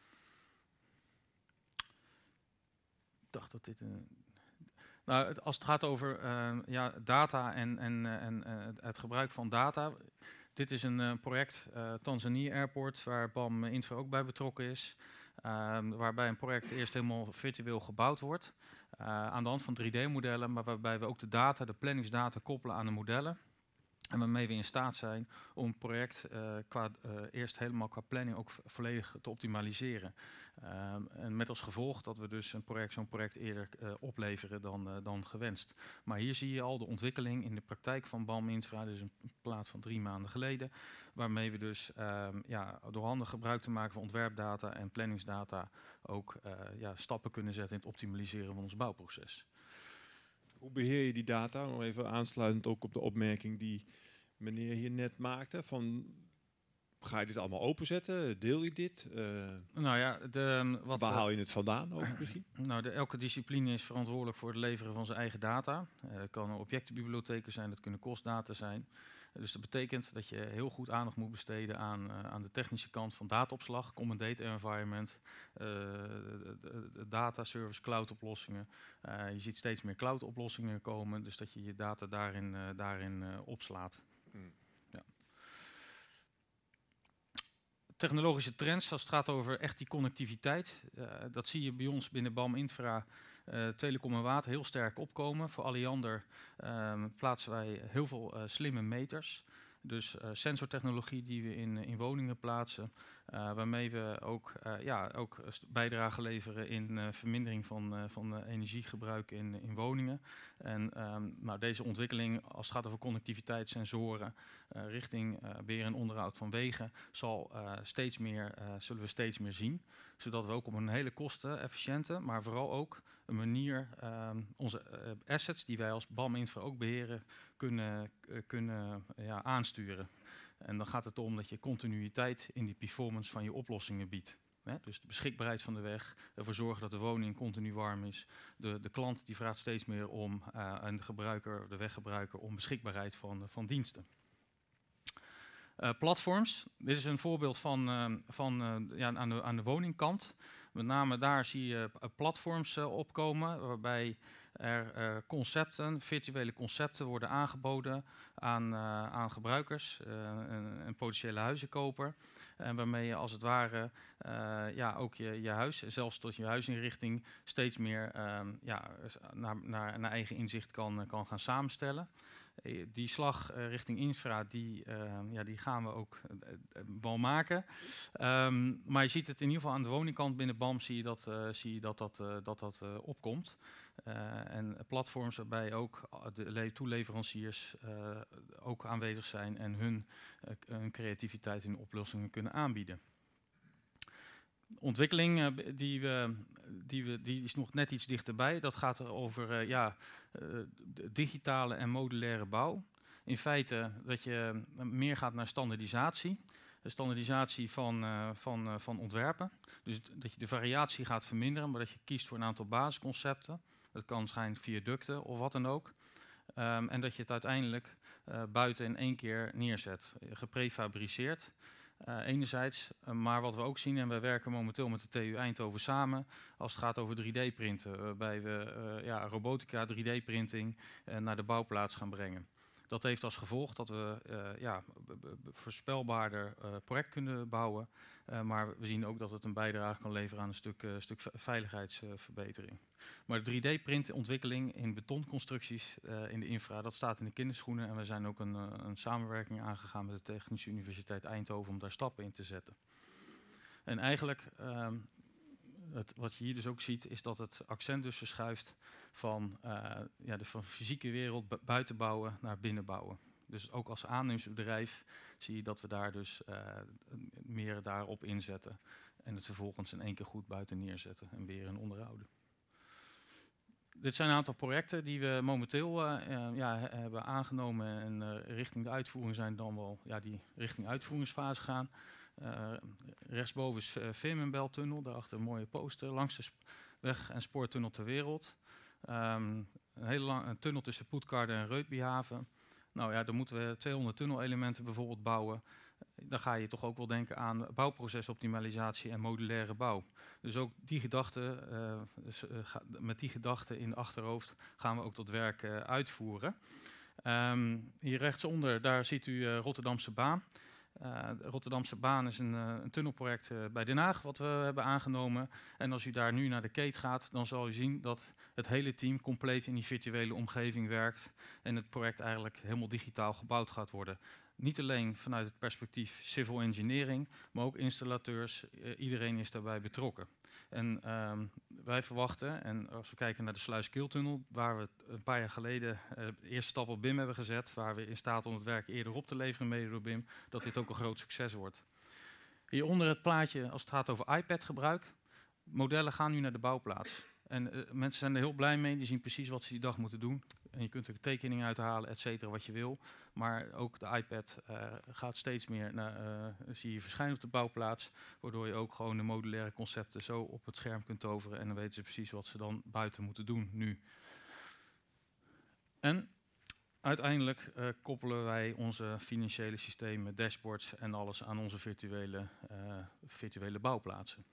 Ik dacht dat dit een... Nou, het, als het gaat over uh, ja, data en, en, en uh, het gebruik van data. Dit is een uh, project, uh, Tanzania Airport, waar B A M Infra ook bij betrokken is. Uh, waarbij een project eerst helemaal virtueel gebouwd wordt. Uh, aan de hand van drie D-modellen, maar waarbij we ook de data, de planningsdata koppelen aan de modellen. En waarmee we in staat zijn om het project uh, qua, uh, eerst helemaal qua planning ook volledig te optimaliseren. Uh, en met als gevolg dat we dus een project, zo'n project eerder uh, opleveren dan, uh, dan gewenst. Maar hier zie je al de ontwikkeling in de praktijk van B A M Infra, dus een plaats van drie maanden geleden. Waarmee we dus uh, ja, door handig gebruik te maken van ontwerpdata en planningsdata ook uh, ja, stappen kunnen zetten in het optimaliseren van ons bouwproces. Hoe beheer je die data? Nog even aansluitend ook op de opmerking die meneer hier net maakte. Van, ga je dit allemaal openzetten? Deel je dit? Uh, nou ja, de, wat waar haal je het vandaan ook misschien? Nou, de, elke discipline is verantwoordelijk voor het leveren van zijn eigen data. Uh, dat kan objectenbibliotheken zijn, dat kunnen kostdata zijn. Uh, dus dat betekent dat je heel goed aandacht moet besteden aan, uh, aan de technische kant van dataopslag, common data environment, uh, de, de, de data service cloud oplossingen. Uh, je ziet steeds meer cloud oplossingen komen, dus dat je je data daarin, uh, daarin uh, opslaat. Hmm. Ja. Technologische trends, als het gaat over echt die connectiviteit, uh, dat zie je bij ons binnen B A M Infra, uh, telecom en water heel sterk opkomen. Voor Alliander uh, plaatsen wij heel veel uh, slimme meters. Dus uh, sensortechnologie die we in, in woningen plaatsen, uh, waarmee we ook, uh, ja, ook bijdrage leveren in uh, vermindering van, uh, van uh, energiegebruik in, in woningen. En um, nou, deze ontwikkeling, als het gaat over connectiviteit, sensoren, uh, richting uh, beheer en onderhoud van wegen, zal, uh, steeds meer, uh, zullen we steeds meer zien. Zodat we ook op een hele kostenefficiënte, maar vooral ook een manier um, onze uh, assets die wij als B A M Infra ook beheren, kunnen, uh, kunnen uh, ja, aansturen. En dan gaat het om dat je continuïteit in die performance van je oplossingen biedt. Hè? Dus de beschikbaarheid van de weg, ervoor zorgen dat de woning continu warm is. De, de klant die vraagt steeds meer om, uh, en de gebruiker, de weggebruiker, om beschikbaarheid van, uh, van diensten. Uh, platforms. Dit is een voorbeeld van, uh, van uh, ja, aan, de, aan de woningkant. Met name daar zie je uh, platforms uh, opkomen, waarbij er uh, concepten, virtuele concepten worden aangeboden aan, uh, aan gebruikers, uh, een, een potentiële huizenkoper. En waarmee je als het ware uh, ja, ook je, je huis, zelfs tot je huisinrichting, steeds meer um, ja, naar, naar, naar eigen inzicht kan, kan gaan samenstellen. Die slag uh, richting infra, die, uh, ja, die gaan we ook uh, wel maken. Um, maar je ziet het in ieder geval aan de woningkant binnen B A M, zie je dat uh, zie je dat, dat, uh, dat, dat uh, opkomt. Uh, en platforms waarbij ook de toeleveranciers uh, ook aanwezig zijn en hun, uh, hun creativiteit in oplossingen kunnen aanbieden. Ontwikkeling uh, die, we, die, we, die is nog net iets dichterbij. Dat gaat er over uh, ja, uh, digitale en modulaire bouw. In feite dat je meer gaat naar standaardisatie. De standaardisatie van, uh, van, uh, van ontwerpen. Dus dat je de variatie gaat verminderen, maar dat je kiest voor een aantal basisconcepten. Dat kan zijn viaducten of wat dan ook. Um, en dat je het uiteindelijk uh, buiten in één keer neerzet. Geprefabriceerd. Uh, enerzijds, uh, maar wat we ook zien, en wij werken momenteel met de T U Eindhoven samen, als het gaat over drie D printen, waarbij we uh, ja, robotica, drie D printing uh, naar de bouwplaats gaan brengen. Dat heeft als gevolg dat we uh, ja, voorspelbaarder uh, project kunnen bouwen, uh, maar we zien ook dat het een bijdrage kan leveren aan een stuk, uh, stuk veiligheidsverbetering. Uh, maar de drie D printontwikkeling in betonconstructies uh, in de infra, dat staat in de kinderschoenen en we zijn ook een, uh, een samenwerking aangegaan met de Technische Universiteit Eindhoven om daar stappen in te zetten. En eigenlijk, uh, het, wat je hier dus ook ziet, is dat het accent dus verschuift van, uh, ja, de van fysieke wereld bu buiten bouwen naar binnen bouwen. Dus ook als aannemersbedrijf zie je dat we daar dus uh, meer daarop inzetten. En het vervolgens in één keer goed buiten neerzetten en weer en onderhouden. Dit zijn een aantal projecten die we momenteel uh, uh, ja, hebben aangenomen en uh, richting de uitvoering zijn dan wel ja, die richting uitvoeringsfase gaan. Uh, rechtsboven is uh, Veemenbeltunnel, daarachter een mooie poster, langste weg- en spoortunnel ter wereld. Um, een hele lange tunnel tussen Puttgarde en Reutbyhaven. Nou ja, dan moeten we tweehonderd tunnelelementen bijvoorbeeld bouwen. Dan ga je toch ook wel denken aan bouwprocesoptimalisatie en modulaire bouw. Dus ook die gedachte, uh, dus, uh, ga, met die gedachte in de achterhoofd gaan we ook dat werk uh, uitvoeren. Um, hier rechtsonder, daar ziet u uh, Rotterdamse Baan. Uh, de Rotterdamse Baan is een, uh, een tunnelproject uh, bij Den Haag wat we hebben aangenomen. En als u daar nu naar de Keet gaat, dan zal u zien dat het hele team compleet in die virtuele omgeving werkt. En het project eigenlijk helemaal digitaal gebouwd gaat worden. Niet alleen vanuit het perspectief civil engineering, maar ook installateurs. Uh, iedereen is daarbij betrokken. En um, wij verwachten, en als we kijken naar de Sluiskiltunnel, waar we een paar jaar geleden uh, de eerste stap op B I M hebben gezet, waar we in staat om het werk eerder op te leveren mede door B I M, dat dit ook een groot succes wordt. Hieronder het plaatje als het gaat over iPad-gebruik. Modellen gaan nu naar de bouwplaats. En uh, mensen zijn er heel blij mee, die zien precies wat ze die dag moeten doen. En je kunt er tekeningen uithalen, et cetera, wat je wil. Maar ook de iPad uh, gaat steeds meer naar, uh, zie je verschijnen op de bouwplaats. Waardoor je ook gewoon de modulaire concepten zo op het scherm kunt toveren. En dan weten ze precies wat ze dan buiten moeten doen nu. En uiteindelijk uh, koppelen wij onze financiële systemen, dashboards en alles aan onze virtuele, uh, virtuele bouwplaatsen.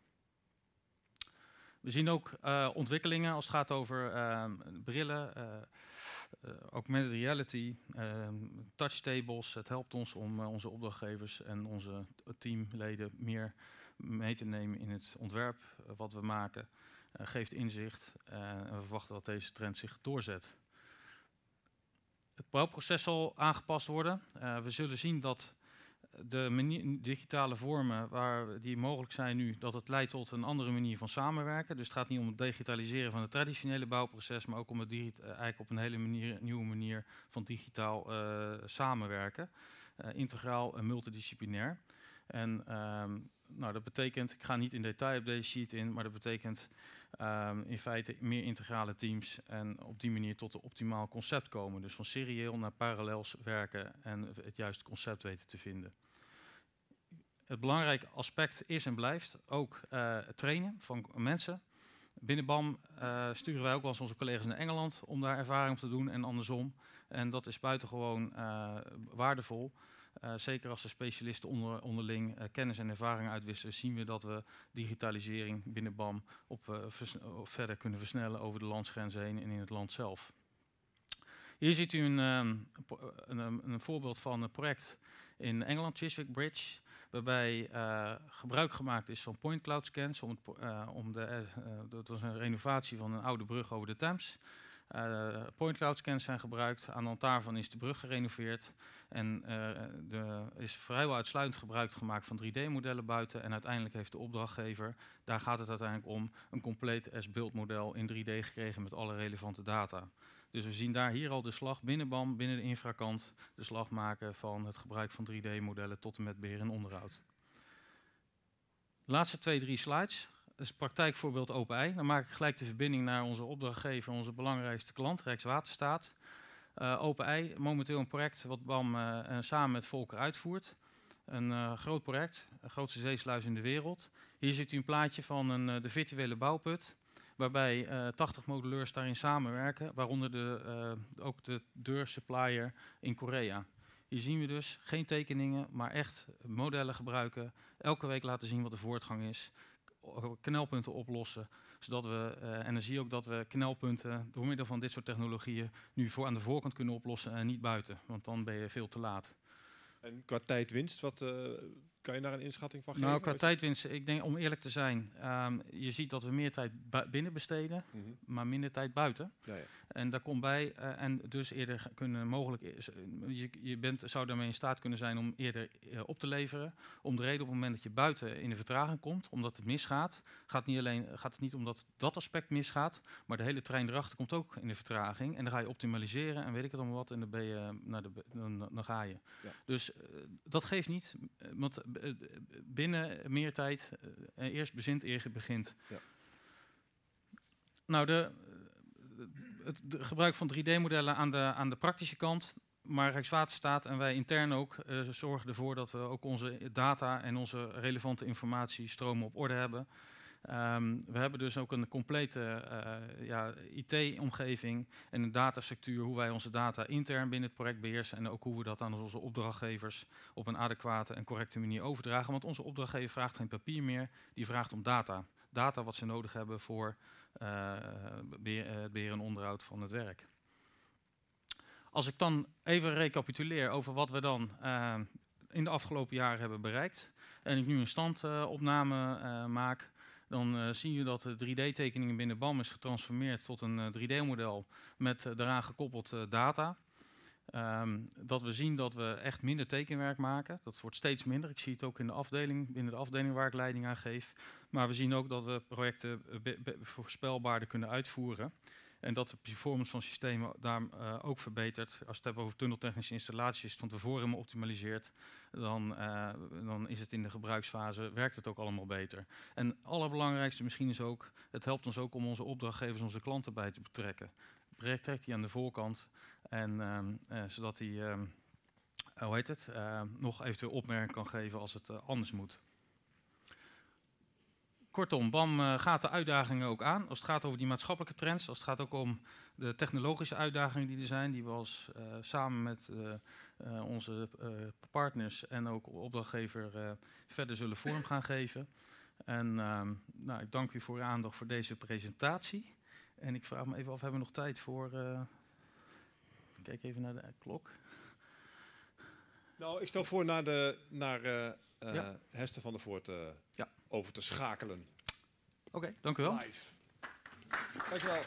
We zien ook uh, ontwikkelingen als het gaat over uh, brillen, uh, uh, augmented reality, uh, touchtables. Het helpt ons om uh, onze opdrachtgevers en onze teamleden meer mee te nemen in het ontwerp uh, wat we maken. Uh, geeft inzicht uh, en we verwachten dat deze trend zich doorzet. Het bouwproces zal aangepast worden. Uh, we zullen zien dat de manier, digitale vormen waar die mogelijk zijn nu, dat het leidt tot een andere manier van samenwerken. Dus het gaat niet om het digitaliseren van het traditionele bouwproces, maar ook om het digi- eigenlijk op een hele manier, nieuwe manier van digitaal uh, samenwerken. Uh, integraal en multidisciplinair. En um, nou, dat betekent, ik ga niet in detail op deze sheet in, maar dat betekent um, in feite meer integrale teams en op die manier tot een optimaal concept komen. Dus van serieel naar parallels werken en het juiste concept weten te vinden. Het belangrijke aspect is en blijft ook uh, het trainen van mensen. Binnen B A M uh, sturen wij ook wel eens onze collega's naar Engeland om daar ervaring op te doen en andersom. En dat is buitengewoon uh, waardevol. Uh, zeker als de specialisten onder, onderling uh, kennis en ervaring uitwisselen, zien we dat we digitalisering binnen B A M op, uh, op verder kunnen versnellen over de landsgrenzen heen en in het land zelf. Hier ziet u een, um, een, een, een voorbeeld van een project in Engeland, Chiswick Bridge, waarbij uh, gebruik gemaakt is van point cloud scans. Om het, uh, om de, uh, dat was een renovatie van een oude brug over de Theems. Uh, point cloud scans zijn gebruikt. Aan de hand daarvan is de brug gerenoveerd. En uh, er is vrijwel uitsluitend gebruik gemaakt van drie D-modellen buiten. En uiteindelijk heeft de opdrachtgever, daar gaat het uiteindelijk om, een compleet as-built model in drie D gekregen met alle relevante data. Dus we zien daar hier al de slag binnen B A M, binnen de infrakant, de slag maken van het gebruik van drie D-modellen tot en met beheer en onderhoud. Laatste twee, drie slides. Dat is het praktijkvoorbeeld OpenEye. Dan maak ik gelijk de verbinding naar onze opdrachtgever, onze belangrijkste klant, Rijkswaterstaat. Uh, OpenEye, momenteel een project wat B A M uh, samen met Volker uitvoert. Een uh, groot project, de grootste zeesluis in de wereld. Hier ziet u een plaatje van een, uh, de virtuele bouwput, waarbij uh, tachtig moduleurs daarin samenwerken, waaronder de, uh, ook de deursupplier in Korea. Hier zien we dus geen tekeningen, maar echt modellen gebruiken. Elke week laten zien wat de voortgang is. Knelpunten oplossen, zodat we, uh, en dan zie je ook dat we knelpunten door middel van dit soort technologieën nu voor aan de voorkant kunnen oplossen en niet buiten, want dan ben je veel te laat. En qua tijdwinst, wat uh, kan je daar een inschatting van geven? Nou, qua tijdwinst, ik denk om eerlijk te zijn, um, je ziet dat we meer tijd binnen besteden, mm-hmm. maar minder tijd buiten. Ja, ja. En daar komt bij, uh, en dus eerder kunnen mogelijk, je, je bent, zou daarmee in staat kunnen zijn om eerder uh, op te leveren. Om de reden op het moment dat je buiten in de vertraging komt, omdat het misgaat, gaat, niet alleen, gaat het niet omdat dat aspect misgaat, maar de hele trein erachter komt ook in de vertraging. En dan ga je optimaliseren en weet ik het allemaal wat, en dan, ben je, naar de, dan, dan ga je. Ja. Dus uh, dat geeft niet, want uh, binnen meer tijd, uh, eerst bezint, eer begint. Ja. Nou, de... Het gebruik van drie D-modellen aan de, aan de praktische kant, maar Rijkswaterstaat en wij intern ook uh, zorgen ervoor dat we ook onze data en onze relevante informatiestromen op orde hebben. Um, we hebben dus ook een complete uh, ja, I T-omgeving en een datastructuur, hoe wij onze data intern binnen het project beheersen en ook hoe we dat aan onze opdrachtgevers op een adequate en correcte manier overdragen. Want onze opdrachtgever vraagt geen papier meer, die vraagt om data. Data wat ze nodig hebben voor uh, beheer, uh, beheer en onderhoud van het werk. Als ik dan even recapituleer over wat we dan uh, in de afgelopen jaren hebben bereikt en ik nu een standopname uh, uh, maak, dan uh, zie je dat de drie D-tekeningen binnen B A M is getransformeerd tot een uh, drie D-model met uh, daaraan gekoppeld uh, data. Um, dat we zien dat we echt minder tekenwerk maken. Dat wordt steeds minder. Ik zie het ook in de afdeling, binnen de afdeling waar ik leiding aan geef. Maar we zien ook dat we projecten be- be- voorspelbaarder kunnen uitvoeren. En dat de performance van systemen daar uh, ook verbetert. Als we het hebben over tunneltechnische installaties, van tevoren helemaal optimaliseerd, dan, uh, dan is het in de gebruiksfase, werkt het ook allemaal beter. En het allerbelangrijkste misschien is ook, het helpt ons ook om onze opdrachtgevers, onze klanten bij te betrekken. Trekt hij aan de voorkant, en, um, uh, zodat hij um, hoe heet het, uh, nog eventueel opmerking kan geven als het uh, anders moet. Kortom, B A M uh, gaat de uitdagingen ook aan. Als het gaat over die maatschappelijke trends, als het gaat ook om de technologische uitdagingen die er zijn, die we als, uh, samen met uh, uh, onze uh, partners en ook opdrachtgever uh, verder zullen vorm gaan geven. En um, nou, ik dank u voor uw aandacht voor deze presentatie. En ik vraag me even af, hebben we nog tijd voor... Uh, kijk even naar de klok. Nou, ik stel voor naar, de, naar uh, uh, ja. Hester van der Voort uh, ja. over te schakelen. Oké, okay, dank u wel. Live. Dank u wel.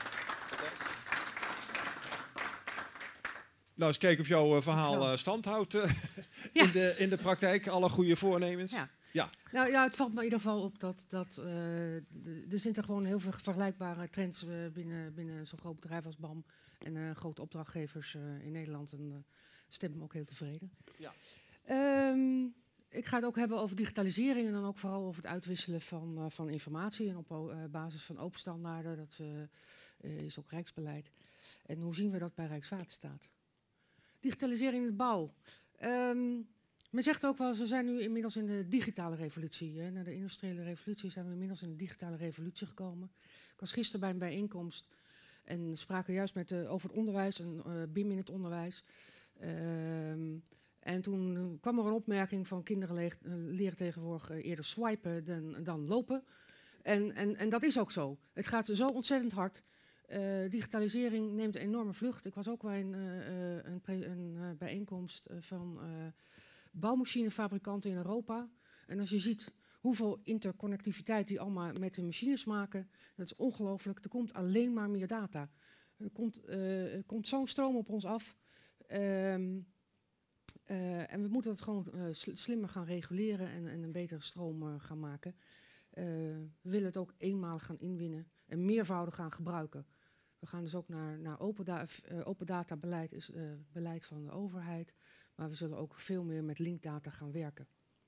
Nou, eens kijken of jouw uh, verhaal uh, stand houdt uh, ja. in, de, in de praktijk. Alle goede voornemens. Ja. Ja. Nou ja, het valt me in ieder geval op dat, dat uh, de, er zitten gewoon heel veel vergelijkbare trends uh, binnen, binnen zo'n groot bedrijf als B A M. En uh, grote opdrachtgevers uh, in Nederland. En uh, stemmen me ook heel tevreden. Ja. Um, ik ga het ook hebben over digitalisering en dan ook vooral over het uitwisselen van, uh, van informatie. En op uh, basis van open standaarden, dat uh, uh, is ook Rijksbeleid. En hoe zien we dat bij Rijkswaterstaat? Digitalisering in de bouw. Um, Men zegt ook wel, we zijn nu inmiddels in de digitale revolutie. Hè. Na de industriële revolutie zijn we inmiddels in de digitale revolutie gekomen. Ik was gisteren bij een bijeenkomst en spraken juist met, uh, over het onderwijs en uh, B I M in het onderwijs. Um, En toen uh, kwam er een opmerking van kinderen leeg, uh, leren tegenwoordig uh, eerder swipen dan, dan lopen. En, en, en dat is ook zo. Het gaat zo ontzettend hard. Uh, digitalisering neemt een enorme vlucht. Ik was ook bij een, uh, een, pre- een uh, bijeenkomst uh, van uh, bouwmachinefabrikanten in Europa. En als je ziet hoeveel interconnectiviteit die allemaal met hun machines maken, dat is ongelooflijk. Er komt alleen maar meer data. Er komt, uh, er komt zo'n stroom op ons af. Um, uh, en we moeten het gewoon uh, sl- slimmer gaan reguleren en, en een betere stroom uh, gaan maken. Uh, we willen het ook eenmalig gaan inwinnen en meervoudig gaan gebruiken. We gaan dus ook naar, naar open, da- uh, open data beleid, is uh, beleid van de overheid. Maar we zullen ook veel meer met linkdata gaan werken.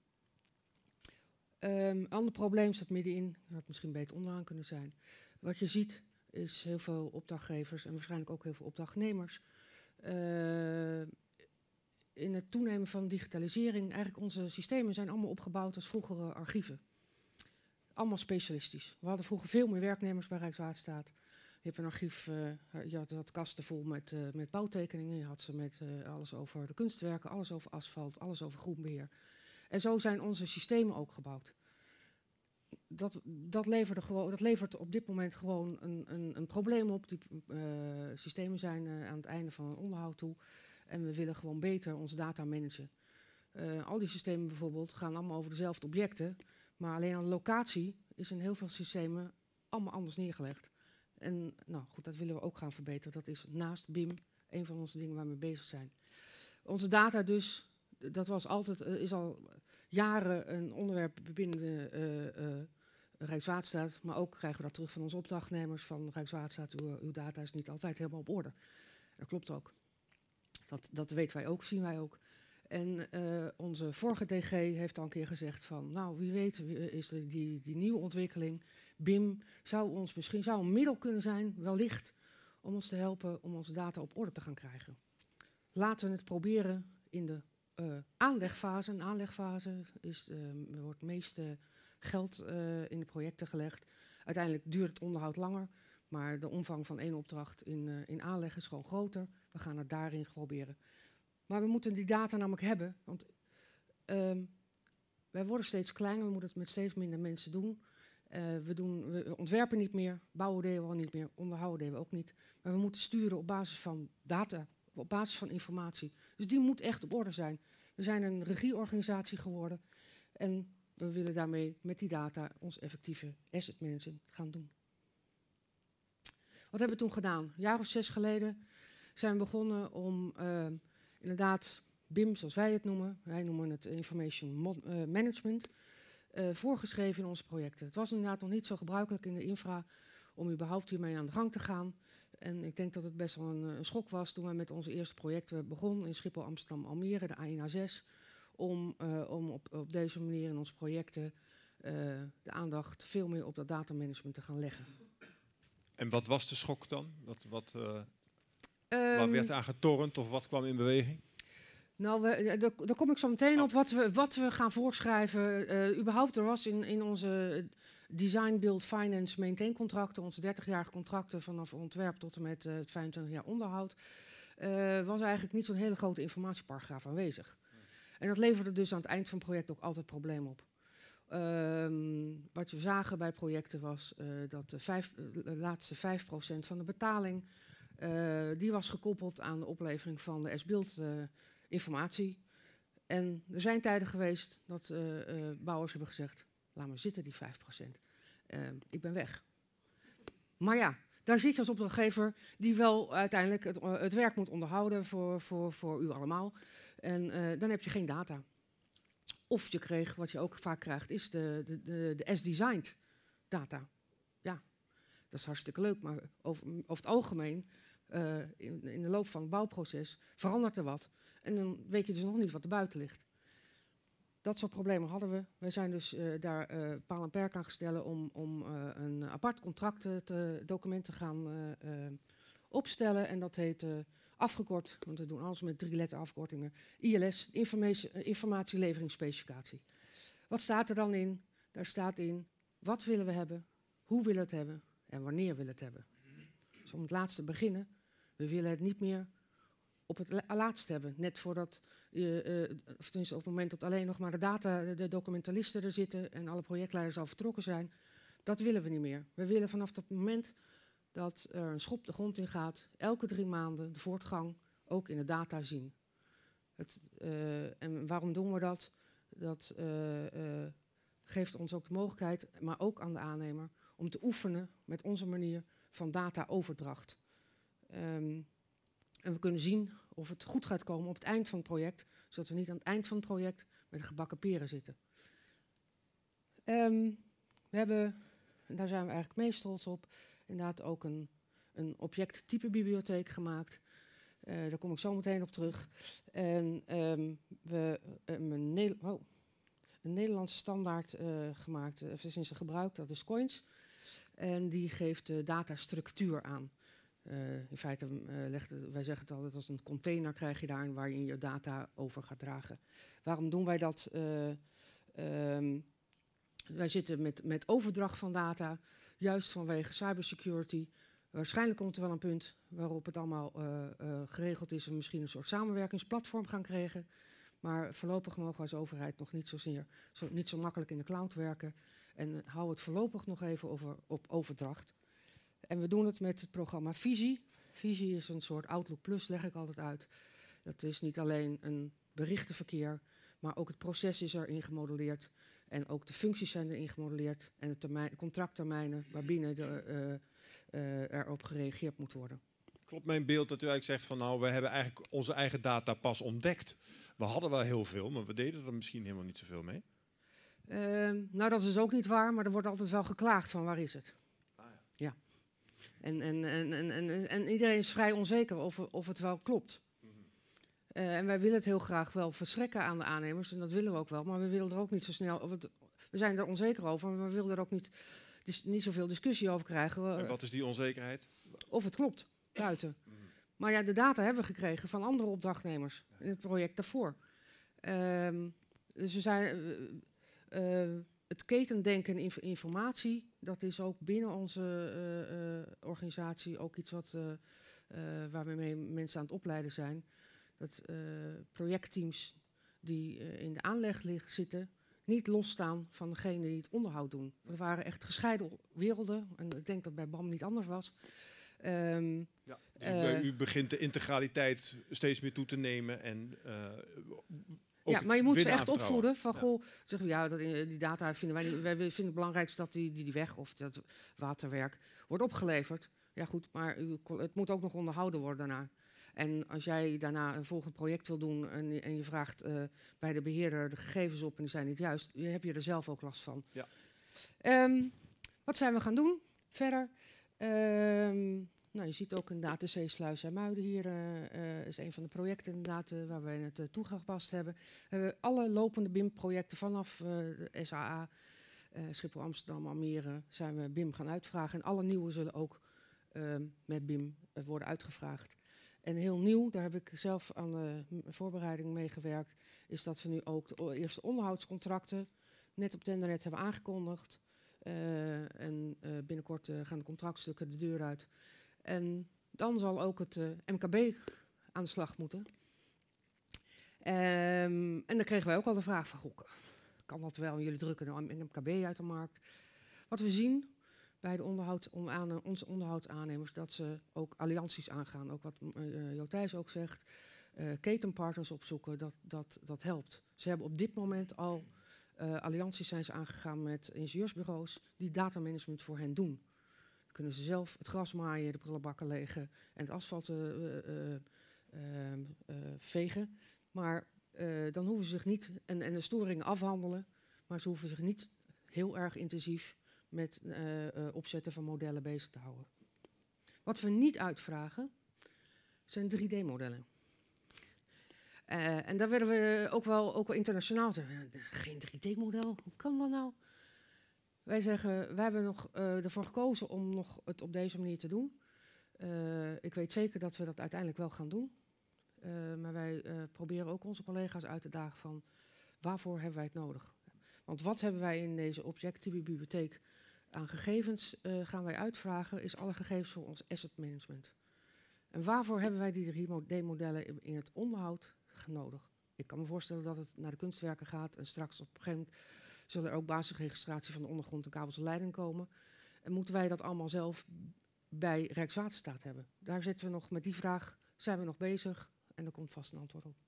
Een um, ander probleem staat middenin, dat had misschien beter onderaan kunnen zijn. Wat je ziet is heel veel opdrachtgevers en waarschijnlijk ook heel veel opdrachtnemers. Uh, in het toenemen van digitalisering, eigenlijk onze systemen zijn allemaal opgebouwd als vroegere archieven. Allemaal specialistisch. We hadden vroeger veel meer werknemers bij Rijkswaterstaat. Je hebt een archief, uh, je had, had kasten vol met, uh, met bouwtekeningen. Je had ze met uh, alles over de kunstwerken, alles over asfalt, alles over groenbeheer. En zo zijn onze systemen ook gebouwd. Dat, dat, leverde gewoon, dat levert op dit moment gewoon een, een, een probleem op. Die uh, systemen zijn uh, aan het einde van hun onderhoud toe. En we willen gewoon beter onze data managen. Uh, al die systemen bijvoorbeeld gaan allemaal over dezelfde objecten. Maar alleen aan de locatie is in heel veel systemen allemaal anders neergelegd. En nou goed, dat willen we ook gaan verbeteren. Dat is naast B I M een van onze dingen waar we mee bezig zijn. Onze data dus, dat was altijd, uh, is al jaren een onderwerp binnen de uh, uh, Rijkswaterstaat. Maar ook krijgen we dat terug van onze opdrachtnemers van Rijkswaterstaat. Uw, uw data is niet altijd helemaal op orde. Dat klopt ook. Dat, dat weten wij ook, zien wij ook. En uh, onze vorige D G heeft al een keer gezegd van, nou wie weet is er die, die nieuwe ontwikkeling, B I M, zou ons misschien zou een middel kunnen zijn, wellicht, om ons te helpen om onze data op orde te gaan krijgen. Laten we het proberen in de uh, aanlegfase. Een aanlegfase is, uh, er wordt het meeste geld uh, in de projecten gelegd. Uiteindelijk duurt het onderhoud langer, maar de omvang van één opdracht in, uh, in aanleg is gewoon groter. We gaan het daarin proberen. Maar we moeten die data namelijk hebben, want um, wij worden steeds kleiner, we moeten het met steeds minder mensen doen. Uh, we, doen we ontwerpen niet meer, bouwen deden we al niet meer, onderhouden deden we ook niet. Maar we moeten sturen op basis van data, op basis van informatie. Dus die moet echt op orde zijn. We zijn een regieorganisatie geworden en we willen daarmee met die data ons effectieve asset management gaan doen. Wat hebben we toen gedaan? Een jaar of zes geleden zijn we begonnen om uh, inderdaad B I M, zoals wij het noemen, wij noemen het Information Mo- uh, Management, uh, voorgeschreven in onze projecten. Het was inderdaad nog niet zo gebruikelijk in de infra om überhaupt hiermee aan de gang te gaan. En ik denk dat het best wel een, een schok was toen we met onze eerste projecten begonnen in Schiphol, Amsterdam, Almere, de A één A zes, om, uh, om op, op deze manier in onze projecten uh, de aandacht veel meer op dat datamanagement te gaan leggen. En wat was de schok dan? Wat, wat, uh, Um, waar werd aan getornd of wat kwam in beweging? Nou, we, daar, daar kom ik zo meteen op wat we, wat we gaan voorschrijven. Uh, überhaupt, er was in, in onze design, build, finance, maintain contracten, onze dertigjarige contracten vanaf ontwerp tot en met uh, vijfentwintig jaar onderhoud, uh, was eigenlijk niet zo'n hele grote informatieparagraaf aanwezig. En dat leverde dus aan het eind van het project ook altijd problemen op. Um, wat we zagen bij projecten was uh, dat de, vijf, de laatste vijf procent van de betaling, uh, die was gekoppeld aan de oplevering van de S-Build uh, informatie. En er zijn tijden geweest dat uh, uh, bouwers hebben gezegd, laat maar zitten die vijf procent. Uh, ik ben weg. Maar ja, daar zit je als opdrachtgever die wel uiteindelijk het, uh, het werk moet onderhouden voor, voor, voor u allemaal. En uh, dan heb je geen data. Of je kreeg, wat je ook vaak krijgt, is de, de, de, de as-designed data. Ja, dat is hartstikke leuk, maar over, over het algemeen, uh, in, in de loop van het bouwproces, verandert er wat. En dan weet je dus nog niet wat er buiten ligt. Dat soort problemen hadden we. Wij zijn dus uh, daar uh, paal en perk aan gesteld om, om uh, een apart contract te, document te gaan uh, uh, opstellen. En dat heet uh, afgekort, want we doen alles met drie letter afkortingen, I L S, informatie, uh, informatieleveringsspecificatie. Wat staat er dan in? Daar staat in, wat willen we hebben, hoe willen we het hebben en wanneer willen we het hebben. Dus om het laatste te beginnen, we willen het niet meer op het la- laatst hebben, net voordat je, uh, of tenminste op het moment dat alleen nog maar de data, de, de documentalisten er zitten en alle projectleiders al vertrokken zijn, dat willen we niet meer. We willen vanaf dat moment dat er een schop de grond in gaat, elke drie maanden de voortgang ook in de data zien. Het, uh, en waarom doen we dat? Dat uh, uh, geeft ons ook de mogelijkheid, maar ook aan de aannemer, om te oefenen met onze manier van dataoverdracht. Um, en we kunnen zien of het goed gaat komen op het eind van het project, zodat we niet aan het eind van het project met de gebakken peren zitten. Um, we hebben, en daar zijn we eigenlijk het meest trots op, inderdaad ook een, een objecttype bibliotheek gemaakt. Uh, daar kom ik zo meteen op terug. En um, we hebben een, ne oh, een Nederlandse standaard uh, gemaakt, uh, sinds ze gebruikt, dat is Coins. En die geeft de datastructuur aan. Uh, in feite, uh, legt, wij zeggen het altijd als een container krijg je daar waar je je data over gaat dragen. Waarom doen wij dat? Uh, um, wij zitten met, met overdracht van data, juist vanwege cybersecurity. Waarschijnlijk komt er wel een punt waarop het allemaal uh, uh, geregeld is en we misschien een soort samenwerkingsplatform gaan krijgen. Maar voorlopig mogen we als overheid nog niet zozeer, zo, niet zo makkelijk in de cloud werken. En uh, hou het voorlopig nog even over, op overdracht. En we doen het met het programma Visie. Visie is een soort Outlook Plus, leg ik altijd uit. Dat is niet alleen een berichtenverkeer, maar ook het proces is erin gemodelleerd. En ook de functies zijn erin gemodelleerd. En de termijn, contracttermijnen waarbinnen de, uh, uh, erop gereageerd moet worden. Klopt mijn beeld dat u eigenlijk zegt van nou, we hebben eigenlijk onze eigen data pas ontdekt. We hadden wel heel veel, maar we deden er misschien helemaal niet zoveel mee. Uh, nou, dat is ook niet waar, maar er wordt altijd wel geklaagd van waar is het. Ah, ja. ja. En, en, en, en, en, en iedereen is vrij onzeker of, of het wel klopt. Mm-hmm. uh, en wij willen het heel graag wel verschrekken aan de aannemers, en dat willen we ook wel, maar we willen er ook niet zo snel, of het, we zijn er onzeker over, maar we willen er ook niet, dus niet zoveel discussie over krijgen. En wat is die onzekerheid? Of het klopt, buiten. Mm-hmm. Maar ja, de data hebben we gekregen van andere opdrachtnemers in het project daarvoor. Um, dus we zijn... Uh, uh, het ketendenken in informatie, dat is ook binnen onze uh, uh, organisatie ook iets wat, uh, uh, waar we mee mensen aan het opleiden zijn. Dat uh, projectteams die uh, in de aanleg liggen, zitten, niet losstaan van degene die het onderhoud doen. Dat waren echt gescheiden werelden en ik denk dat bij B A M niet anders was. Um, ja, dus uh, u begint de integraliteit steeds meer toe te nemen en uh, ja, maar je moet ze echt opvoeden van, ja. goh, zeggen we, ja, dat, die data vinden wij niet, wij vinden het belangrijkst dat die, die, die weg of dat waterwerk wordt opgeleverd. Ja goed, maar u, het moet ook nog onderhouden worden daarna. En als jij daarna een volgend project wil doen en, en je vraagt uh, bij de beheerder de gegevens op en die zijn niet juist, heb je er zelf ook last van. Ja. Um, wat zijn we gaan doen verder? Um, Nou, je ziet ook inderdaad de Zeesluis en Muiden hier, uh, uh, is een van de projecten inderdaad, uh, waar we het uh, toegepast hebben. We hebben alle lopende B I M-projecten vanaf uh, de S A A, uh, Schiphol, Amsterdam, Almere, zijn we B I M gaan uitvragen. En alle nieuwe zullen ook uh, met B I M uh, worden uitgevraagd. En heel nieuw, daar heb ik zelf aan de voorbereiding mee gewerkt, is dat we nu ook de eerste onderhoudscontracten net op Tendernet hebben aangekondigd. Uh, en uh, binnenkort uh, gaan de contractstukken de deur uit. En dan zal ook het uh, M K B aan de slag moeten. Um, en dan kregen wij ook al de vraag van, goh, kan dat wel? Jullie drukken een M K B uit de markt. Wat we zien bij de onderhoud, om aan, onze onderhoudsaannemers, dat ze ook allianties aangaan. Ook wat uh, Jotijs ook zegt, uh, ketenpartners opzoeken, dat, dat, dat helpt. Ze hebben op dit moment al uh, allianties zijn ze aangegaan met ingenieursbureaus die datamanagement voor hen doen. Kunnen ze zelf het gras maaien, de prullenbakken legen en het asfalt uh, uh, uh, uh, vegen. Maar uh, dan hoeven ze zich niet, en, en de storingen afhandelen, maar ze hoeven zich niet heel erg intensief met uh, uh, opzetten van modellen bezig te houden. Wat we niet uitvragen, zijn drie D-modellen. Uh, en daar werden we ook wel, ook wel internationaal. Geen drie D-model, hoe kan dat nou? Wij zeggen, wij hebben nog, uh, ervoor gekozen om nog het op deze manier te doen. Uh, ik weet zeker dat we dat uiteindelijk wel gaan doen. Uh, maar wij uh, proberen ook onze collega's uit te dagen van waarvoor hebben wij het nodig? Want wat hebben wij in deze objectieve bibliotheek aan gegevens uh, gaan wij uitvragen, is alle gegevens voor ons asset management. En waarvoor hebben wij die drie D-modellen in het onderhoud nodig? Ik kan me voorstellen dat het naar de kunstwerken gaat. En straks op een gegeven moment zullen er ook basisregistratie van de ondergrond en kabels en leiding komen. En moeten wij dat allemaal zelf bij Rijkswaterstaat hebben? Daar zitten we nog met die vraag, zijn we nog bezig en er komt vast een antwoord op.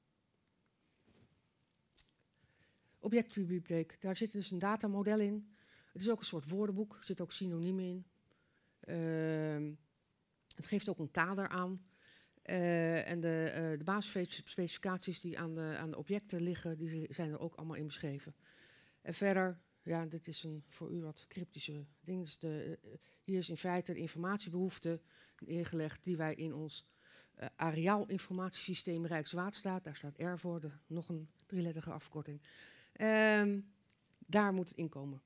Objectbibliotheek, daar zit dus een datamodel in. Het is ook een soort woordenboek, er zitten ook synoniemen in. Uh, het geeft ook een kader aan. Uh, en de, uh, de basisspecificaties die aan de, aan de objecten liggen, die zijn er ook allemaal in beschreven. En verder, ja, dit is een voor u wat cryptische ding. Dus de, uh, hier is in feite de informatiebehoefte neergelegd die wij in ons uh, areaalinformatiesysteem Rijkswaterstaat, daar staat R voor, de, nog een drieletterige afkorting. Uh, daar moet het in komen.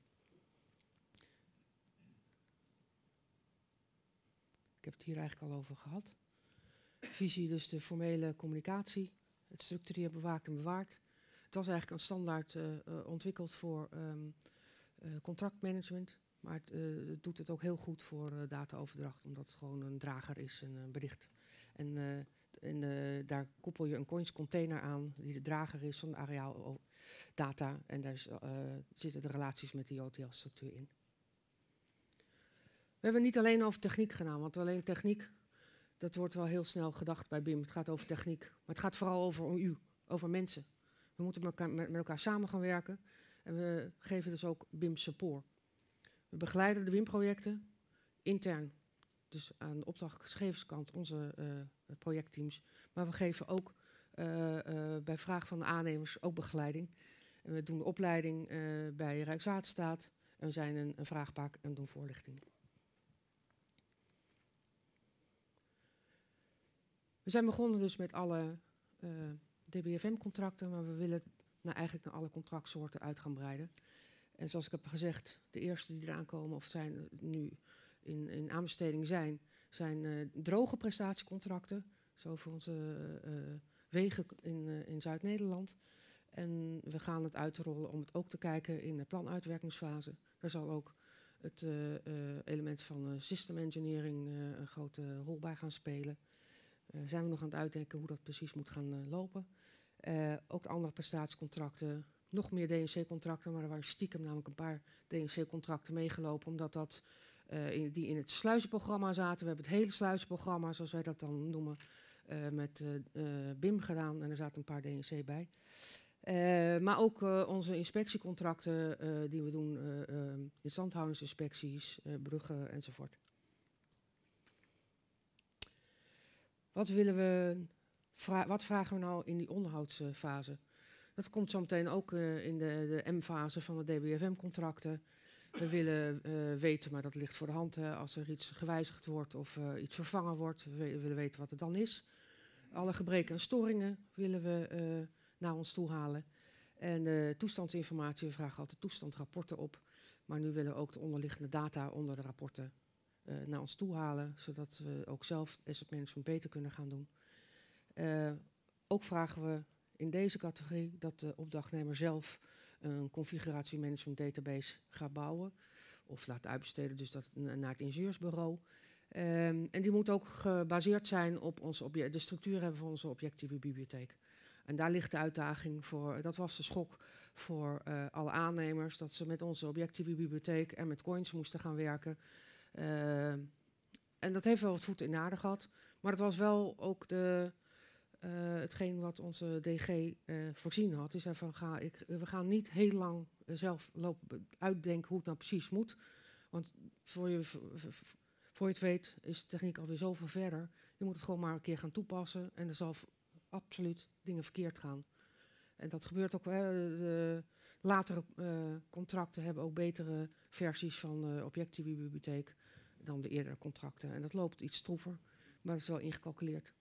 Ik heb het hier eigenlijk al over gehad. Visie, dus de formele communicatie, het structureren, bewaakt en bewaard. Het was eigenlijk een standaard uh, uh, ontwikkeld voor um, uh, contractmanagement, maar het, uh, het doet het ook heel goed voor uh, dataoverdracht, omdat het gewoon een drager is, een uh, bericht. En, uh, en uh, daar koppel je een coins container aan, die de drager is van de areaaldata. En daar is, uh, zitten de relaties met die O T L-structuur in. We hebben niet alleen over techniek gedaan, want alleen techniek, dat wordt wel heel snel gedacht bij B I M. Het gaat over techniek, maar het gaat vooral over u, over mensen. We moeten met elkaar, met elkaar samen gaan werken en we geven dus ook B I M support. We begeleiden de B I M-projecten intern, dus aan de opdrachtgeverskant onze uh, projectteams. Maar we geven ook uh, uh, bij vraag van de aannemers ook begeleiding. En we doen de opleiding uh, bij Rijkswaterstaat en we zijn een, een vraagbaak en doen voorlichting. We zijn begonnen dus met alle uh, D B F M-contracten, maar we willen nou, eigenlijk naar alle contractsoorten uit gaan breiden. En zoals ik heb gezegd, de eerste die eraan komen of zijn nu in, in aanbesteding zijn, zijn uh, droge prestatiecontracten, zo voor onze uh, wegen in, uh, in Zuid-Nederland. En we gaan het uitrollen om het ook te kijken in de planuitwerkingsfase. Daar zal ook het uh, uh, element van uh, system engineering uh, een grote rol bij gaan spelen. Uh, zijn we nog aan het uitdenken hoe dat precies moet gaan uh, lopen. Uh, ook de andere prestatiecontracten, nog meer D N C-contracten, maar er waren stiekem namelijk een paar D N C-contracten meegelopen, omdat dat, uh, in, die in het sluizenprogramma zaten. We hebben het hele sluizenprogramma, zoals wij dat dan noemen, uh, met uh, uh, B I M gedaan en er zaten een paar D N C bij. Uh, maar ook uh, onze inspectiecontracten uh, die we doen, uh, uh, instandhoudingsinspecties, uh, bruggen enzovoort. Wat willen we, vra wat vragen we nou in die onderhoudsfase? Dat komt zo meteen ook uh, in de, de M-fase van de D B F M-contracten. We willen uh, weten, maar dat ligt voor de hand, hè, als er iets gewijzigd wordt of uh, iets vervangen wordt. We, we willen weten wat het dan is. Alle gebreken en storingen willen we uh, naar ons toe halen. En uh, toestandsinformatie, we vragen altijd toestandsrapporten op. Maar nu willen we ook de onderliggende data onder de rapporten uh, naar ons toe halen, zodat we ook zelf asset management beter kunnen gaan doen. Uh, ook vragen we in deze categorie dat de opdrachtnemer zelf een configuratiemanagement database gaat bouwen. Of laat uitbesteden, dus dat naar het ingenieursbureau. Um, en die moet ook gebaseerd zijn op onze object, de structuur hebben van onze objectieve bibliotheek. En daar ligt de uitdaging voor, dat was de schok voor uh, alle aannemers, dat ze met onze objectieve bibliotheek en met coins moesten gaan werken. Uh, en dat heeft wel wat voeten in de aarde gehad, maar het was wel ook de, uh, hetgeen wat onze D G uh, voorzien had. Dus van, ga ik, we gaan niet heel lang zelf lopen uitdenken hoe het nou precies moet. Want voor je, voor je het weet is de techniek alweer zoveel verder. Je moet het gewoon maar een keer gaan toepassen en er zal absoluut dingen verkeerd gaan. En dat gebeurt ook. Hè. De latere uh, contracten hebben ook betere versies van de objectieve bibliotheek dan de eerdere contracten. En dat loopt iets stroever, maar dat is wel ingecalculeerd.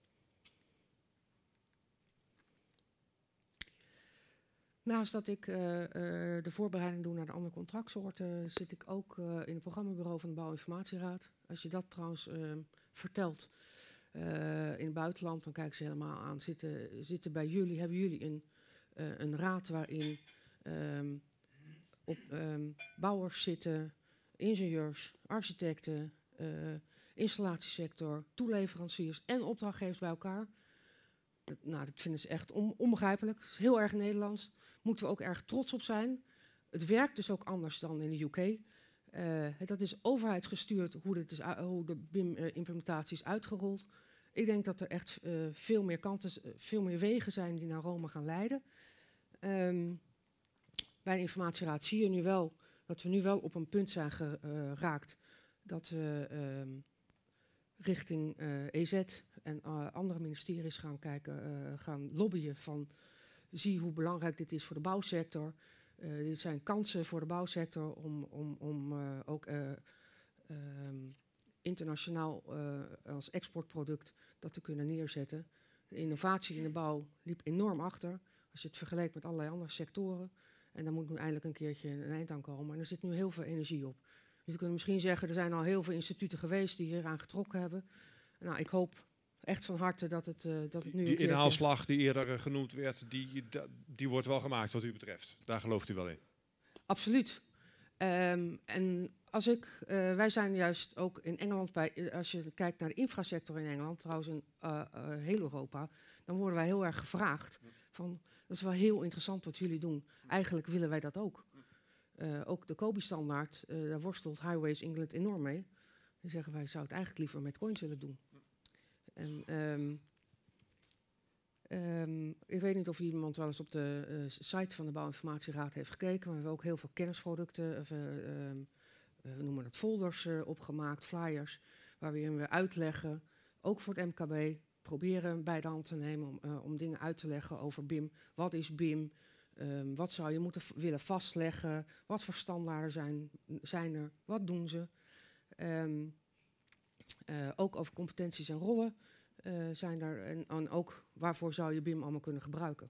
Naast dat ik uh, uh, de voorbereiding doe naar de andere contractsoorten, zit ik ook uh, in het programmabureau van de Bouwinformatieraad. Als je dat trouwens uh, vertelt uh, in het buitenland, dan kijken ze helemaal aan. Zitten, zitten bij jullie, hebben jullie een, uh, een raad waarin um, op, um, bouwers zitten, ingenieurs, architecten, uh, installatiesector, toeleveranciers en opdrachtgevers bij elkaar. Dat, nou, dat vinden ze echt on, onbegrijpelijk. Dat is heel erg Nederlands. Moeten we ook erg trots op zijn. Het werkt dus ook anders dan in de U K. Uh, dat is overheidsgestuurd hoe, dit is, hoe de B I M-implementatie is uitgerold. Ik denk dat er echt uh, veel meer kanten, uh, veel meer wegen zijn die naar Rome gaan leiden. Um, bij de informatieraad zie je nu wel dat we nu wel op een punt zijn geraakt dat we uh, richting uh, E Z en uh, andere ministeries gaan kijken, uh, gaan lobbyen van zie hoe belangrijk dit is voor de bouwsector. Uh, dit zijn kansen voor de bouwsector om, om, om uh, ook uh, um, internationaal uh, als exportproduct dat te kunnen neerzetten. De innovatie in de bouw liep enorm achter als je het vergelijkt met allerlei andere sectoren. En daar moet nu eindelijk een keertje een eind aan komen. En er zit nu heel veel energie op. Dus we kunnen misschien zeggen, er zijn al heel veel instituten geweest die hieraan getrokken hebben. Nou, ik hoop echt van harte dat het, uh, dat het nu... Die inhaalslag die eerder uh, genoemd werd, die, die wordt wel gemaakt wat u betreft. Daar gelooft u wel in? Absoluut. Um, en als ik, uh, wij zijn juist ook in Engeland, bij, als je kijkt naar de infrasector in Engeland, trouwens in uh, uh, heel Europa, dan worden wij heel erg gevraagd van, dat is wel heel interessant wat jullie doen. Eigenlijk willen wij dat ook. Uh, ook de C O B I-standaard, uh, daar worstelt Highways England enorm mee. Dan zeggen wij, zou het eigenlijk liever met coins willen doen. En um, um, ik weet niet of iemand wel eens op de uh, site van de Bouwinformatieraad heeft gekeken, maar we hebben ook heel veel kennisproducten, of, uh, um, uh, we noemen dat folders uh, opgemaakt, flyers, waar we weer uitleggen, ook voor het M K B, proberen bij de hand te nemen om, uh, om dingen uit te leggen over B I M. Wat is B I M? Um, wat zou je moeten willen vastleggen? Wat voor standaarden zijn, zijn er? Wat doen ze? Um, uh, ook over competenties en rollen uh, zijn er. En, en ook waarvoor zou je B I M allemaal kunnen gebruiken.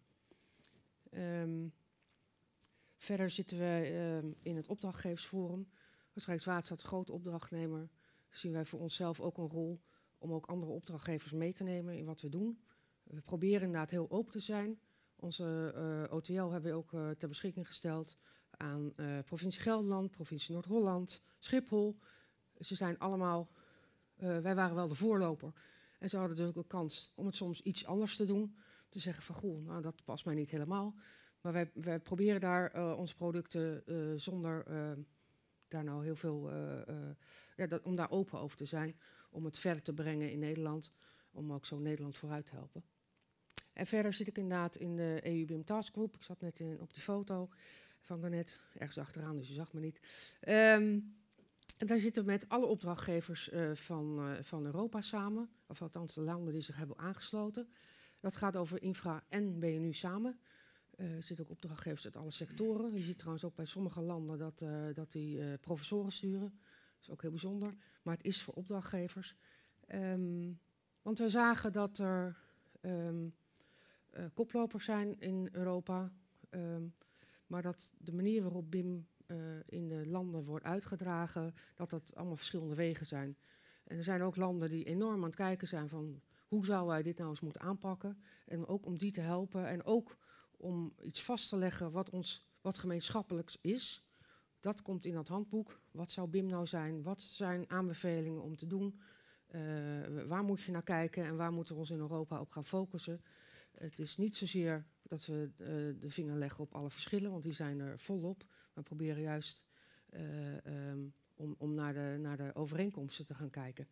Um, verder zitten wij um, in het opdrachtgeversforum. Als Rijkswaterstaat grote opdrachtnemer zien wij voor onszelf ook een rol om ook andere opdrachtgevers mee te nemen in wat we doen. We proberen inderdaad heel open te zijn. Onze uh, O T L hebben we ook uh, ter beschikking gesteld aan uh, provincie Gelderland, provincie Noord-Holland, Schiphol. Ze zijn allemaal, uh, wij waren wel de voorloper. En ze hadden dus ook de kans om het soms iets anders te doen. Te zeggen van, goh, nou dat past mij niet helemaal. Maar wij, wij proberen daar uh, onze producten uh, zonder uh, daar nou heel veel, uh, uh, ja, dat, om daar open over te zijn. Om het verder te brengen in Nederland. Om ook zo Nederland vooruit te helpen. En verder zit ik inderdaad in de E U B I M Taskgroup. Ik zat net in, op die foto van daarnet, ergens achteraan, dus je zag me niet. Um, en daar zitten we met alle opdrachtgevers uh, van, uh, van Europa samen. Of althans de landen die zich hebben aangesloten. Dat gaat over infra en B N U samen. Uh, er zitten ook opdrachtgevers uit alle sectoren. Je ziet trouwens ook bij sommige landen dat, uh, dat die uh, professoren sturen. Dat is ook heel bijzonder. Maar het is voor opdrachtgevers. Um, want we zagen dat er um, uh, koplopers zijn in Europa. Um, maar dat de manier waarop B I M uh, in de landen wordt uitgedragen, dat dat allemaal verschillende wegen zijn. En er zijn ook landen die enorm aan het kijken zijn van hoe zouden wij dit nou eens moeten aanpakken. En ook om die te helpen en ook om iets vast te leggen wat ons wat gemeenschappelijks is. Dat komt in dat handboek. Wat zou B I M nou zijn? Wat zijn aanbevelingen om te doen? Uh, waar moet je naar kijken en waar moeten we ons in Europa op gaan focussen? Het is niet zozeer dat we uh, de vinger leggen op alle verschillen, want die zijn er volop. We proberen juist uh, um, om, om naar, de, naar de overeenkomsten te gaan kijken.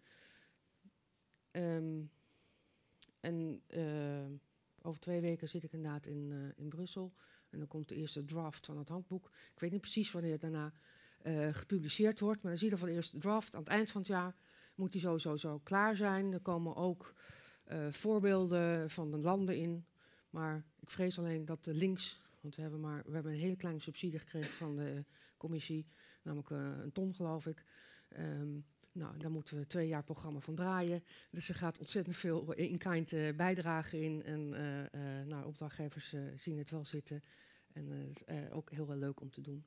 Um, en uh, over twee weken zit ik inderdaad in, uh, in Brussel. En dan komt de eerste draft van het handboek. Ik weet niet precies wanneer het daarna uh, gepubliceerd wordt, maar dan zie je van de eerste draft. Aan het eind van het jaar moet die sowieso zo klaar zijn. Er komen ook uh, voorbeelden van de landen in. Maar ik vrees alleen dat de links, want we hebben, maar, we hebben een hele kleine subsidie gekregen van de commissie, namelijk uh, een ton geloof ik. Um, nou, daar moeten we twee jaar programma van draaien. Dus er gaat ontzettend veel in-kind uh, bijdragen in. En uh, uh, nou, opdrachtgevers uh, zien het wel zitten. En uh, het is uh, ook heel, heel leuk om te doen.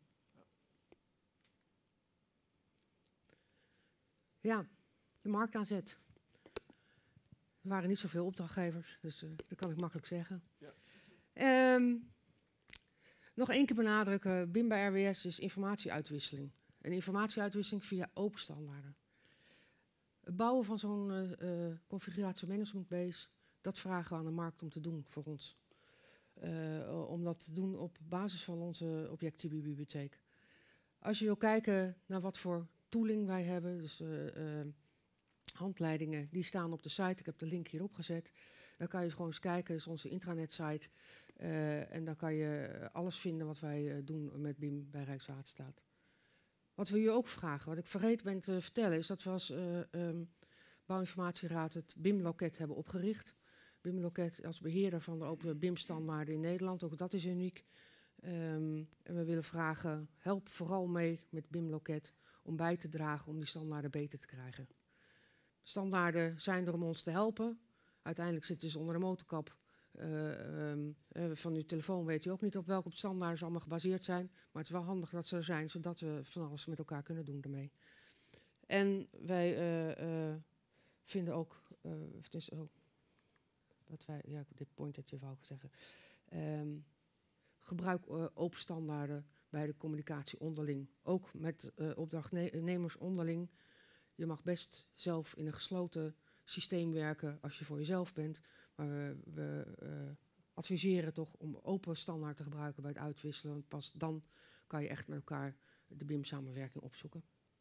Ja, de marktaanzet. Er waren niet zoveel opdrachtgevers, dus uh, dat kan ik makkelijk zeggen. Ja. Um, nog één keer benadrukken, B I M bij R W S is informatieuitwisseling. En informatieuitwisseling via open standaarden. Het bouwen van zo'n uh, uh, configuratie management base, Dat vragen we aan de markt om te doen voor ons. Uh, om dat te doen op basis van onze objectiebibliotheek. Als je wil kijken naar wat voor tooling wij hebben, dus uh, uh, handleidingen, die staan op de site. Ik heb de link hierop gezet. Dan kan je gewoon eens kijken, dat is onze intranet-site. Uh, en dan kan je alles vinden wat wij uh, doen met B I M bij Rijkswaterstaat. Wat we je ook vragen, wat ik vergeten ben te vertellen, is dat we als uh, um, Bouwinformatieraad het B I M-loket hebben opgericht. B I M-loket als beheerder van de open B I M-standaarden in Nederland, ook dat is uniek. Um, en we willen vragen, help vooral mee met B I M-loket om bij te dragen om die standaarden beter te krijgen. Standaarden zijn er om ons te helpen. Uiteindelijk zitten ze onder de motorkap. Uh, um, uh, van uw telefoon weet u ook niet op welke standaarden ze allemaal gebaseerd zijn. Maar het is wel handig dat ze er zijn, zodat we van alles met elkaar kunnen doen daarmee. En wij uh, uh, vinden ook, uh, het is, oh, dat wij, ja, dit pointertje wou ik zeggen. Um, gebruik uh, open standaarden bij de communicatie onderling. Ook met uh, opdrachtnemers onderling. Je mag best zelf in een gesloten systeem werken als je voor jezelf bent. Maar we, we uh, adviseren toch om open standaard te gebruiken bij het uitwisselen. Want pas dan kan je echt met elkaar de B I M-samenwerking opzoeken.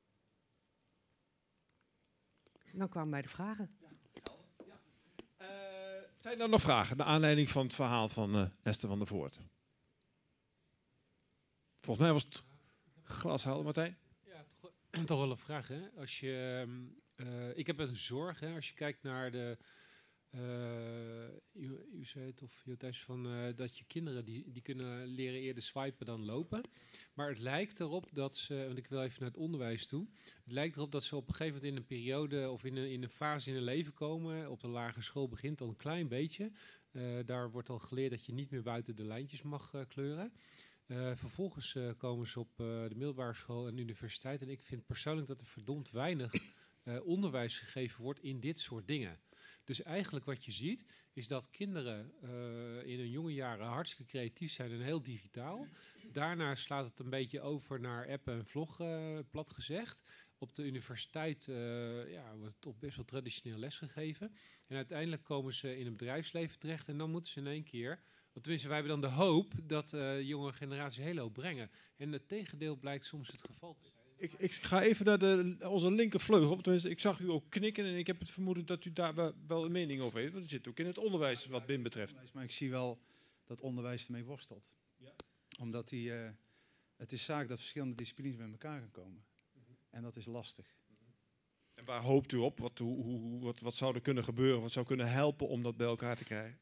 En dan kwamen wij de vragen. Ja. Ja. Uh, zijn er nog vragen naar aanleiding van het verhaal van uh, Esther van der Voort? Volgens mij was het glashelder, Martijn. Ja, toch, toch wel een vraag. Hè? Als je, uh, ik heb een zorg, hè? Als je kijkt naar de... Uh, u, u zei het, of Jothijs, van uh, dat je kinderen die, die kunnen leren eerder swipen dan lopen. Maar het lijkt erop dat ze, want ik wil even naar het onderwijs toe. Het lijkt erop dat ze op een gegeven moment in een periode of in een, in een fase in hun leven komen. Op de lagere school begint al een klein beetje. Uh, daar wordt al geleerd dat je niet meer buiten de lijntjes mag uh, kleuren. Uh, vervolgens uh, komen ze op uh, de middelbare school en de universiteit. En ik vind persoonlijk dat er verdomd weinig uh, onderwijs gegeven wordt in dit soort dingen. Dus eigenlijk wat je ziet, is dat kinderen uh, in hun jonge jaren hartstikke creatief zijn en heel digitaal. Daarna slaat het een beetje over naar appen en vloggen, uh, plat gezegd. Op de universiteit uh, ja, wordt toch best wel traditioneel lesgegeven. En uiteindelijk komen ze in het bedrijfsleven terecht en dan moeten ze in één keer... Want tenminste, wij hebben dan de hoop dat uh, de jonge generaties heel hoop brengen. En het tegendeel blijkt soms het geval te zijn. Ik, ik ga even naar de, onze linkervleugel. Tenminste, ik zag u ook knikken en ik heb het vermoeden dat u daar wel, wel een mening over heeft. Want het zit ook in het onderwijs wat B I M betreft. Maar ik zie wel dat onderwijs ermee worstelt. Ja. Omdat die, uh, het is zaak dat verschillende disciplines bij elkaar gaan komen. Mm-hmm. En dat is lastig. Mm-hmm. En waar hoopt u op? Wat, hoe, hoe, wat, wat zou er kunnen gebeuren? Wat zou kunnen helpen om dat bij elkaar te krijgen?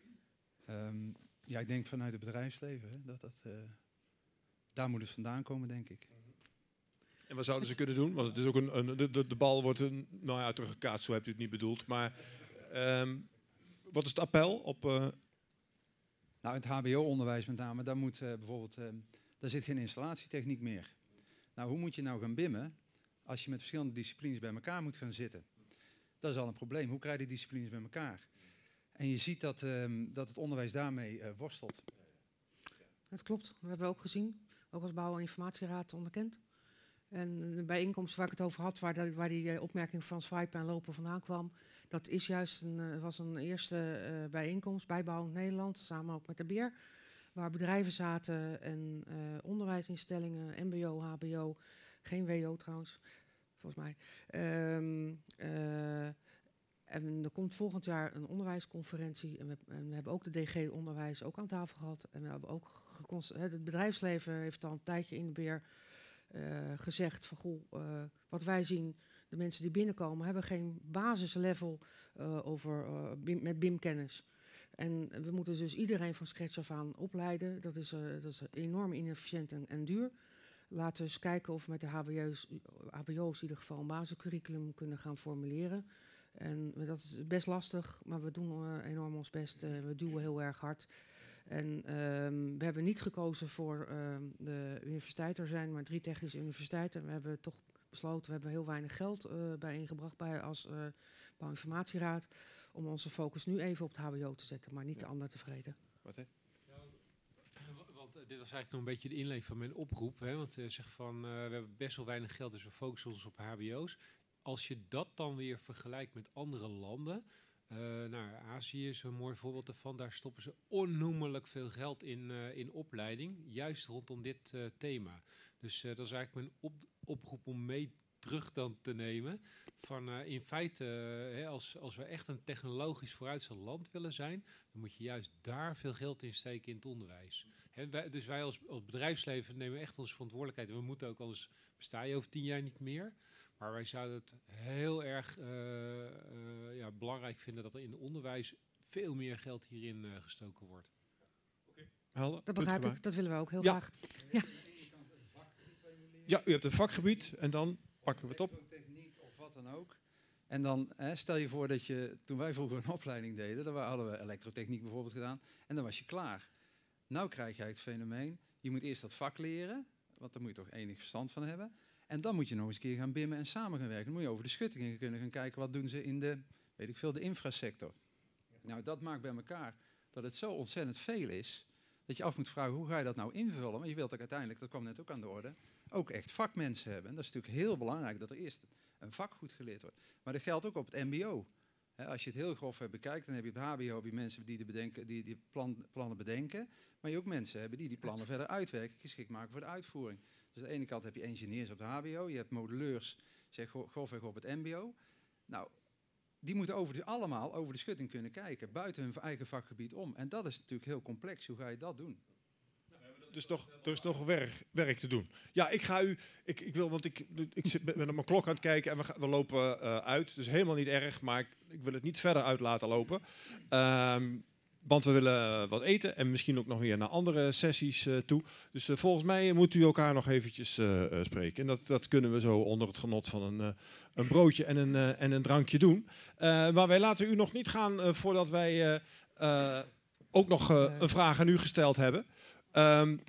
Um, ja, ik denk vanuit het bedrijfsleven. Hè, dat dat, uh, daar moet het vandaan komen, denk ik. En wat zouden ze kunnen doen? Want het is ook een, een, de, de, de bal wordt een, nou ja, teruggekaatst, zo hebt u het niet bedoeld. Maar um, wat is het appel op... Uh... Nou, het H B O-onderwijs met name, daar, moet, uh, bijvoorbeeld, uh, daar zit geen installatietechniek meer. Nou, hoe moet je nou gaan bimmen als je met verschillende disciplines bij elkaar moet gaan zitten? Dat is al een probleem. Hoe krijg je die disciplines bij elkaar? En je ziet dat, um, dat het onderwijs daarmee uh, worstelt. Dat klopt, dat hebben we ook gezien. Ook als Bouw- en Informatieraad onderkend. En de bijeenkomst waar ik het over had, waar, de, waar die uh, opmerking van swipen en lopen vandaan kwam, dat is juist een, uh, was een eerste uh, bijeenkomst bij Bouwend Nederland, samen ook met de Beer, waar bedrijven zaten en uh, onderwijsinstellingen, M B O, H B O, geen W O trouwens, volgens mij. Um, uh, En er komt volgend jaar een onderwijsconferentie. En we, en we hebben ook de D G Onderwijs ook aan tafel gehad. En we hebben ook het bedrijfsleven heeft al een tijdje in de beer uh, gezegd van goh, uh, wat wij zien, de mensen die binnenkomen, hebben geen basislevel uh, over, uh, B I M, met B I M-kennis. En we moeten dus iedereen van scratch af aan opleiden. Dat is, uh, dat is enorm inefficiënt en, en duur. Laten we eens kijken of we met de H B O's, H B O's in ieder geval een basiscurriculum kunnen gaan formuleren. En dat is best lastig, maar we doen uh, enorm ons best. Uh, we duwen heel erg hard. En um, we hebben niet gekozen voor uh, de universiteit. Er zijn maar drie technische universiteiten. We hebben toch besloten, we hebben heel weinig geld uh, bijeengebracht bij als uh, Bouwinformatieraad. Om onze focus nu even op het H B O te zetten, maar niet ja. de anderen tevreden. Wat hè? Want uh, dit was eigenlijk nog een beetje de inleiding van mijn oproep. Hè? Want uh, zeg van, uh, we hebben best wel weinig geld, dus we focussen ons op H B O's. Als je dat dan weer vergelijkt met andere landen, Uh, nou, Azië is een mooi voorbeeld daarvan. Daar stoppen ze onnoemelijk veel geld in, uh, in opleiding, juist rondom dit uh, thema. Dus uh, dat is eigenlijk mijn op, oproep om mee terug dan te nemen. Van uh, in feite, uh, hè, als, als we echt een technologisch vooruitstrevend land willen zijn, dan moet je juist daar veel geld in steken in het onderwijs. Hè, wij, dus wij als, als bedrijfsleven nemen echt onze verantwoordelijkheid. En we moeten ook, anders besta je over tien jaar niet meer. Maar wij zouden het heel erg uh, uh, ja, belangrijk vinden dat er in het onderwijs veel meer geld hierin uh, gestoken wordt. Helder. Dat begrijp ik, dat willen we ook heel ja. graag. Ja. ja, u hebt een vakgebied en dan pakken we het op. Techniek of wat dan ook. En dan hè, stel je voor dat je, toen wij vroeger een opleiding deden, dan hadden we elektrotechniek bijvoorbeeld gedaan, en dan was je klaar. Nou krijg je het fenomeen, je moet eerst dat vak leren, want daar moet je toch enig verstand van hebben. En dan moet je nog eens een keer gaan bimmen en samen gaan werken. Dan moet je over de schuttingen kunnen gaan kijken, wat doen ze in de, weet ik veel, de infrasector. Nou, dat maakt bij elkaar dat het zo ontzettend veel is, dat je af moet vragen, hoe ga je dat nou invullen? Want je wilt ook uiteindelijk, dat kwam net ook aan de orde, ook echt vakmensen hebben. En dat is natuurlijk heel belangrijk, dat er eerst een vak goed geleerd wordt. Maar dat geldt ook op het mbo. He, als je het heel grof bekijkt, dan heb je op het hbo heb je mensen die, de bedenken, die, die plan, plannen bedenken. Maar je ook mensen hebben die die plannen verder uitwerken, geschikt maken voor de uitvoering. Dus aan de ene kant heb je engineers op het hbo, je hebt modelleurs, zeg grofweg op het mbo. Nou, die moeten over de, allemaal over de schutting kunnen kijken, buiten hun eigen vakgebied om. En dat is natuurlijk heel complex. Hoe ga je dat doen? Dus nog, er is nog werk, werk te doen. Ja, ik ga u, ik, ik wil, want ik, ik zit, ben op mijn klok aan het kijken en we, gaan, we lopen uh, uit. Dus helemaal niet erg, maar ik, ik wil het niet verder uit laten lopen. Um, want we willen wat eten en misschien ook nog weer naar andere sessies uh, toe. Dus uh, volgens mij moet u elkaar nog eventjes uh, uh, spreken. En dat, dat kunnen we zo onder het genot van een, uh, een broodje en een, uh, en een drankje doen. Uh, maar wij laten u nog niet gaan uh, voordat wij uh, uh, ook nog uh, een vraag aan u gesteld hebben. Um,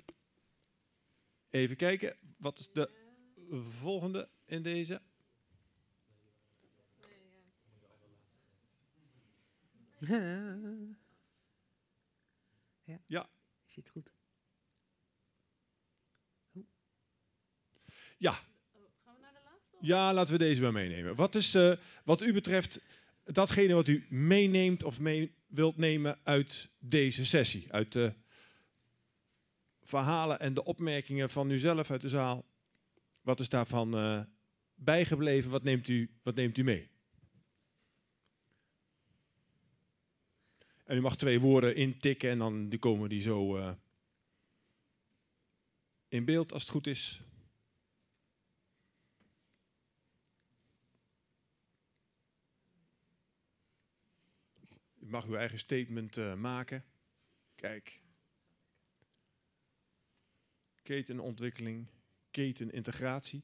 even kijken, wat is de volgende in deze? Ja. Ja. Zit goed. Oeh. Ja. Gaan we naar de laatste? Ja, laten we deze maar meenemen. Wat is uh, wat u betreft datgene wat u meeneemt of mee wilt nemen uit deze sessie? Uit de verhalen en de opmerkingen van u zelf uit de zaal. Wat is daarvan uh, bijgebleven? Wat neemt u, wat neemt u mee? En u mag twee woorden intikken en dan die komen die zo uh, in beeld als het goed is. U mag uw eigen statement uh, maken. Kijk. Ketenontwikkeling, ketenintegratie.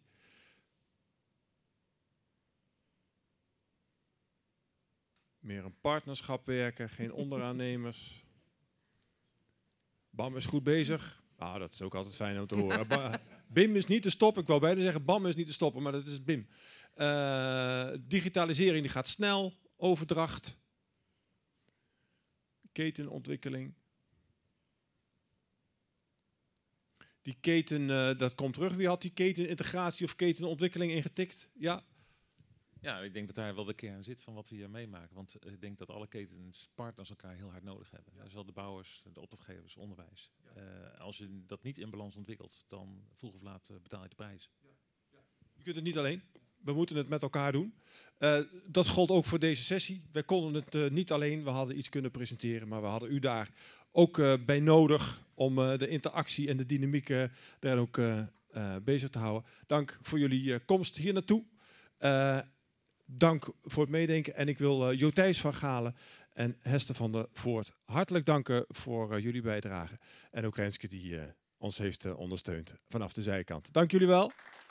Meer een partnerschap werken, geen onderaannemers. B A M is goed bezig. Nou, dat is ook altijd fijn om te horen. B I M is niet te stoppen. Ik wou bijna zeggen, B A M is niet te stoppen, maar dat is het B I M. Uh, digitalisering die gaat snel, overdracht. Ketenontwikkeling. Die keten, uh, dat komt terug. Wie had die ketenintegratie of ketenontwikkeling ingetikt? Ja. Ja, ik denk dat daar wel de kern zit van wat we hier meemaken. Want uh, ik denk dat alle ketenspartners elkaar heel hard nodig hebben. Ja. Zowel de bouwers, de opdrachtgevers, onderwijs. Ja. Uh, als je dat niet in balans ontwikkelt, dan vroeg of laat uh, betaal je de prijs. Ja. Ja. Je kunt het niet alleen. We moeten het met elkaar doen. Uh, dat gold ook voor deze sessie. Wij konden het uh, niet alleen. We hadden iets kunnen presenteren, maar we hadden u daar ook uh, bij nodig om uh, de interactie en de dynamiek uh, daar ook uh, uh, bezig te houden. Dank voor jullie uh, komst hier naartoe. Uh, dank voor het meedenken. En ik wil uh, Jotijs van Galen en Hester van der Voort hartelijk danken voor uh, jullie bijdrage. En ook Renske die uh, ons heeft uh, ondersteund vanaf de zijkant. Dank jullie wel.